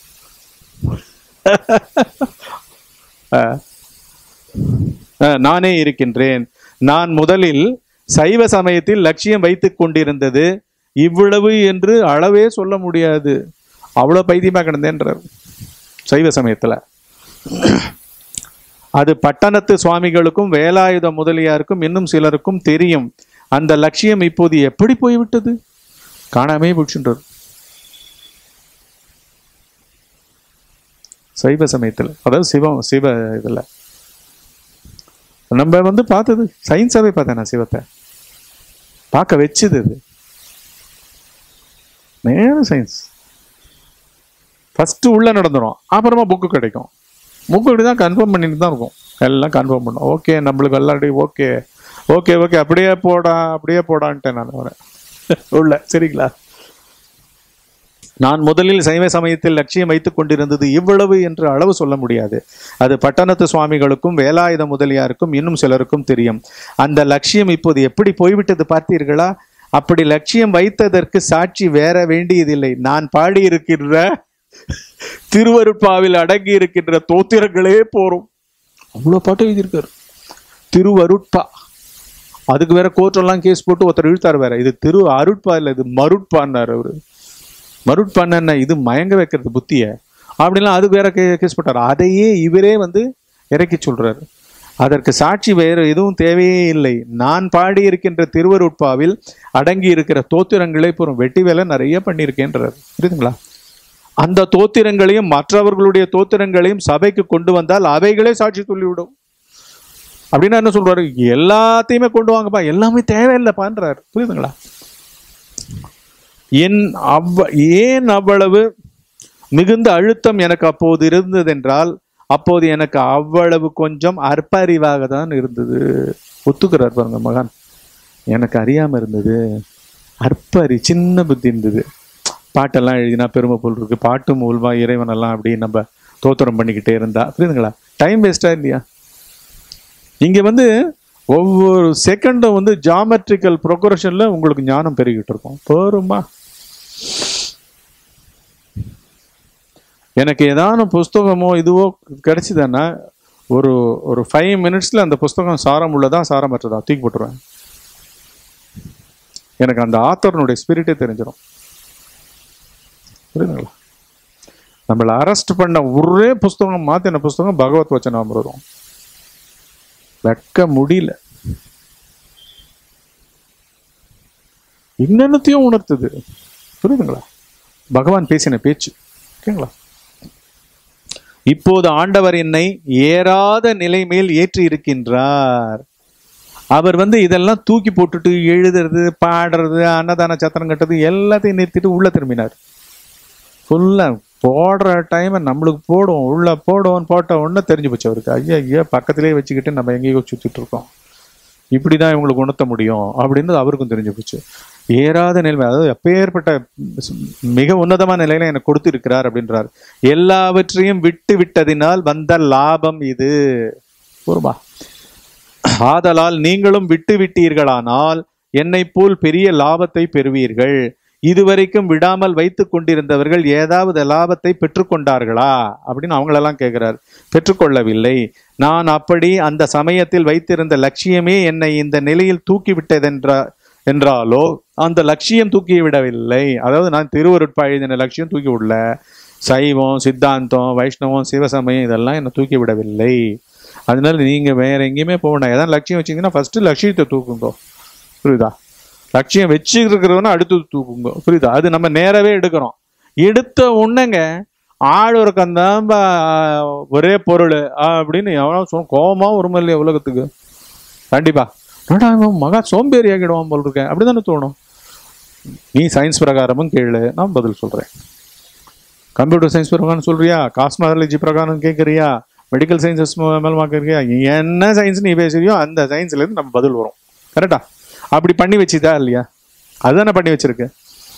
நானே இருக்கின்றேன். நான் முதலில் சைவ சமயத்தில் லட்சியம் வைத்துக் கொண்டிருந்தது இவ்வளவு என்று அளவே சொல்ல முடியாது. அவ்வளவு பைத்தியமா கிடந்தேன்றார் சைவ சமயத்துல. அது பட்டணத்து சுவாமிகளுக்கும் வேலாயுத முதலியாருக்கும் இன்னும் சிலருக்கும் தெரியும். அந்த லட்சியம் இப்போது எப்படி போய்விட்டது? காணாமே போச்சுன்றார் சைவ சமயத்துல. அதாவது சிவம் சிவ இதுல நம்ம வந்து பார்த்தது சயின்ஸாவே பார்த்தேன். நான் சிவத்தை பார்க்க வச்சுது அது நேர சயின்ஸ். ஃபர்ஸ்ட் உள்ள நடந்துடும், அப்புறமா புக்கு கிடைக்கும். புக்கு இப்படி தான் கன்ஃபார்ம் பண்ணிட்டு தான் இருக்கும். எல்லாம் கன்ஃபார்ம் பண்ணும். ஓகே, நம்மளுக்கு எல்லாருடைய ஓகே ஓகே ஓகே அப்படியே போடா அப்படியே போடான்ட்டேன் நான் வரேன் உள்ள. சரிங்களா? நான் முதலில் சைவ சமயத்தில் லட்சியம் வைத்துக் கொண்டிருந்தது இவ்வளவு என்று அளவு சொல்ல முடியாது. அது பட்டணத்து சுவாமிகளுக்கும் வேலாயுத முதலியாருக்கும் இன்னும் சிலருக்கும் தெரியும். அந்த லட்சியம் இப்போது எப்படி போய்விட்டது பார்த்தீர்களா? அப்படி லட்சியம் வைத்ததற்கு சாட்சி வேற வேண்டியதில்லை. நான் பாடியிருக்கின்ற திருவருட்பாவில் அடங்கி இருக்கின்ற தோத்திரங்களே போறோம். அவ்வளவு பாட்டு எழுதியிருக்காரு திருவருட்பா. அதுக்கு வேற கோர்ட்டெல்லாம் கேஸ் போட்டு ஒருத்தர் இழுத்தாரு வேற. இது திரு அருட்பா இல்லை, இது மருட்பான்னாரு அவரு. மருட்பான்னா இது மயங்க வைக்கிறது புத்திய அப்படின்லாம் அதுக்கு வேற கேஸ் போட்டாரு. அதையே இவரே வந்து இறக்கி சொல்றாரு. அதற்கு சாட்சி வேறு எதுவும் தேவையே இல்லை. நான் பாடி இருக்கின்ற திருவருட்பாவில் அடங்கி இருக்கிற தோத்திரங்களே போறோம். வெட்டி வேலை நிறைய பண்ணியிருக்கேன்றார். புரியுதுங்களா? அந்த தோத்திரங்களையும் மற்றவர்களுடைய தோத்திரங்களையும் சபைக்கு கொண்டு வந்தால் அவைகளே சாட்சி சொல்லிவிடும். அப்படின்னா என்ன சொல்றாரு? எல்லாத்தையுமே கொண்டு வாங்கப்பா, எல்லாமே தேவையில்லைப்பான்றார். புரியுதுங்களா? என் அவ் ஏன் அவ்வளவு மிகுந்த அழுத்தம் எனக்கு அப்போது இருந்ததென்றால், அப்போது எனக்கு அவ்வளவு கொஞ்சம் அற்ப அறிவாக தான் இருந்தது. ஒத்துக்கிறார் பாருங்க மகான். எனக்கு அறியாம இருந்தது, அற்ப அறி, சின்ன புத்தி இருந்தது. பாட்டெல்லாம் எழுதினா பெருமை போல் இருக்கு, பாட்டு மூலமா இறைவனெல்லாம் அப்படி நம்ம தோத்திரம் பண்ணிக்கிட்டே இருந்தா. புரியுதுங்களா? டைம் வேஸ்டா இல்லையா? இங்க வந்து ஒவ்வொரு செகண்டும் வந்து ஜாமெட்ரிக்கல் ப்ரோக்ரஷன்ல உங்களுக்கு ஞானம் பெருகிட்டு இருக்கும். போருமா, எனக்கு ஏதான புஸ்தகமோ இதுவோ கிடைச்சிதுன்னா ஒரு ஒரு ஃபைவ் மினிட்ஸ்ல அந்த புஸ்தகம் சாரம் உள்ளதா சாரமற்றதா தூக்கி போட்டுருவேன். எனக்கு அந்த ஆத்தர்னுடைய ஸ்பிரிட்டே தெரிஞ்சிடும். புரியுதுங்களா? நம்மளை அரெஸ்ட் பண்ண ஒரே புஸ்தகம் மாத்தின புஸ்தகம் பகவத் வச்சனாமிருதம். வைக்க முடியல. இன்னத்தையும் உணர்த்துது. புரியுதுங்களா? பகவான் பேசின பேச்சு. ஓகேங்களா? இப்போது ஆண்டவர் என்னை ஏறாத நிலை மேல் ஏற்றி இருக்கின்றார். அவர் வந்து இதெல்லாம் தூக்கி போட்டுட்டு எழுதுறது, பாடுறது, அன்னதான சத்திரம் கட்டுறது எல்லாத்தையும் நிறுத்திட்டு உள்ள திரும்பினார். ஃபுல்லா போடுற டைமை நம்மளுக்கு போடுவோம், உள்ள போடுவோம், போட்ட உடனே தெரிஞ்சு போச்சு அவருக்கு. ஐயா ஐயா பக்கத்திலேயே வச்சுக்கிட்டு நம்ம எங்கேயோ சுற்றிட்டு இருக்கோம், இப்படிதான் இவங்களுக்கு உணர்த்த முடியும் அப்படின்னு அவருக்கும் தெரிஞ்சு போச்சு. ஏறாத நிலைமை, அதாவது எப்பேற்பட்ட மிக உன்னதமான நிலையில எனக்கு கொடுத்து இருக்கிறார் அப்படின்றார். எல்லாவற்றையும் விட்டு விட்டதினால் வந்த லாபம் இது. ஒருபா ஆதலால் நீங்களும் விட்டு விட்டீர்களானால் என்னை போல் பெரிய லாபத்தை பெறுவீர்கள். இதுவரைக்கும் விடாமல் வைத்து கொண்டிருந்தவர்கள் ஏதாவது லாபத்தை பெற்றுக்கொண்டார்களா அப்படின்னு அவங்களெல்லாம் கேட்கிறார். பெற்றுக்கொள்ளவில்லை. நான் அப்படி அந்த சமயத்தில் வைத்திருந்த லட்சியமே என்னை இந்த நிலையில் தூக்கிவிட்டதென்ற என்றாலோ அந்த லட்சியம் தூக்கி விடவில்லை. அதாவது நான் திருவருட்பா எழுதின லட்சியம் தூக்கி விடல. சைவம், சித்தாந்தம், வைஷ்ணவம், சிவசமயம் இதெல்லாம் என்னை தூக்கி விடவில்லை. அதனால நீங்க வேற எங்கேயுமே போக வேண்டாம். ஏதாவது லட்சியம் வச்சிங்கன்னா ஃபர்ஸ்ட் லட்சியத்தை தூக்குங்க. புரியுதா? லட்சியம் வச்சு இருக்கிறவனா அடுத்தது தூக்குங்க. புரியுதா? அது நம்ம நேரவே எடுக்கிறோம். எடுத்த உடனேங்க ஆழ்வரக்கந்தான் ஒரே பொருள் அப்படின்னு எவனோ சொன்ன கோபமா ஒரு இல்லையா உலகத்துக்கு? கண்டிப்பா மகா சோம்பேறி ஆகிடுவான் போல் இருக்கேன் அப்படிதானே தோணும். நீ சயின்ஸ் பிரகாரமும் கேளு, நான் பதில் சொல்றேன். கம்ப்யூட்டர் சயின்ஸ் பிரகாரம் சொல்றியா, காஸ்மாலஜி பிரகாரம் கேட்கறியா, மெடிக்கல் சயின்சஸ் மேலமா கேட்கறியா, என்ன சயின்ஸ் நீ பேசுறியோ அந்த சயின்ஸ்ல இருந்து நம்ம பதில் வரும். கரெக்டா? அப்படி பண்ணி வச்சுதா இல்லையா? அதுதானே பண்ணி வச்சிருக்கு.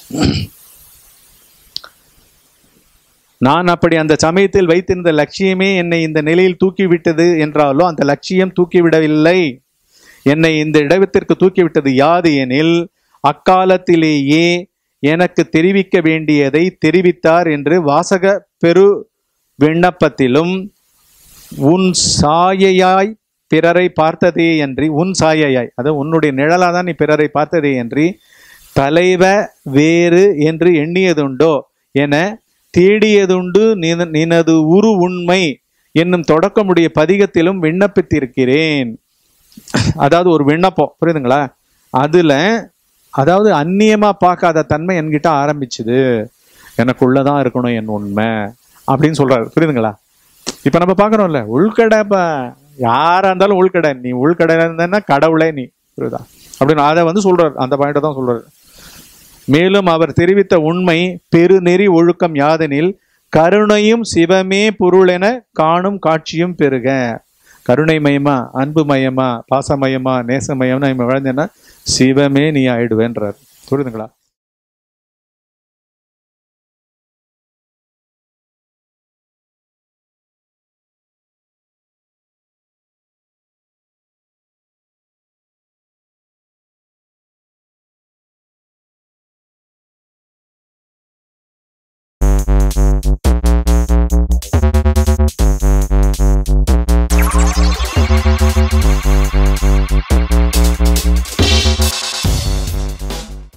நான் அப்படி அந்த சமயத்தில் வைத்திருந்த லட்சியமே என்னை இந்த நிலையில் தூக்கிவிட்டது என்றாலோ அந்த லட்சியம் தூக்கிவிடவில்லை. என்னை இந்த இடத்திற்கு தூக்கிவிட்டது யாது எனில் அக்காலத்திலேயே எனக்கு தெரிவிக்க வேண்டியதை தெரிவித்தார் என்று வாசக பெரு விண்ணப்பத்திலும் உன் சாயையாய் பிறரை பார்த்ததே அன்றி, உன் சாயையாய் அதாவது உன்னுடைய நிழலாதான் நீ பிறரை பார்த்ததே அன்றி தலைவ வேறு என்று எண்ணியதுண்டோ என தேடியதுண்டு நினது உரு உண்மை என்னும் தொடக்கமுடைய பதிகத்திலும் விண்ணப்பித்திருக்கிறேன். அதாவது ஒரு விண்ணப்பம், புரியுதுங்களா? அதுல அதாவது அந்நியமா பார்க்காத தன்மை என்கிட்ட ஆரம்பிச்சுது. எனக்குள்ளதான் இருக்கணும் என் உண்மை அப்படின்னு சொல்றாரு. புரியுதுங்களா? இப்ப நம்ம பாக்குறோம்ல, உள்கடைப்பா யாரா இருந்தாலும் உள்கடை, நீ உள்கடை இருந்தேன்னா கடவுளே நீ. புரியுதா? அப்படின்னு அதை வந்து சொல்றாரு. அந்த பாயிண்ட தான் சொல்றாரு. மேலும் அவர் தெரிவித்த உண்மை பெருநெறி ஒழுக்கம் யாதெனில் கருணையும் சிவமே பொருள் என காணும் காட்சியும் பெருக. கருணை மயமா, அன்பு மயமா, பாசமயமா, நேசமயமா நம்ம வாழ்ந்தேன்னா சிவமே நீ ஆயிடுவேன்றார். புரியுதுங்களா?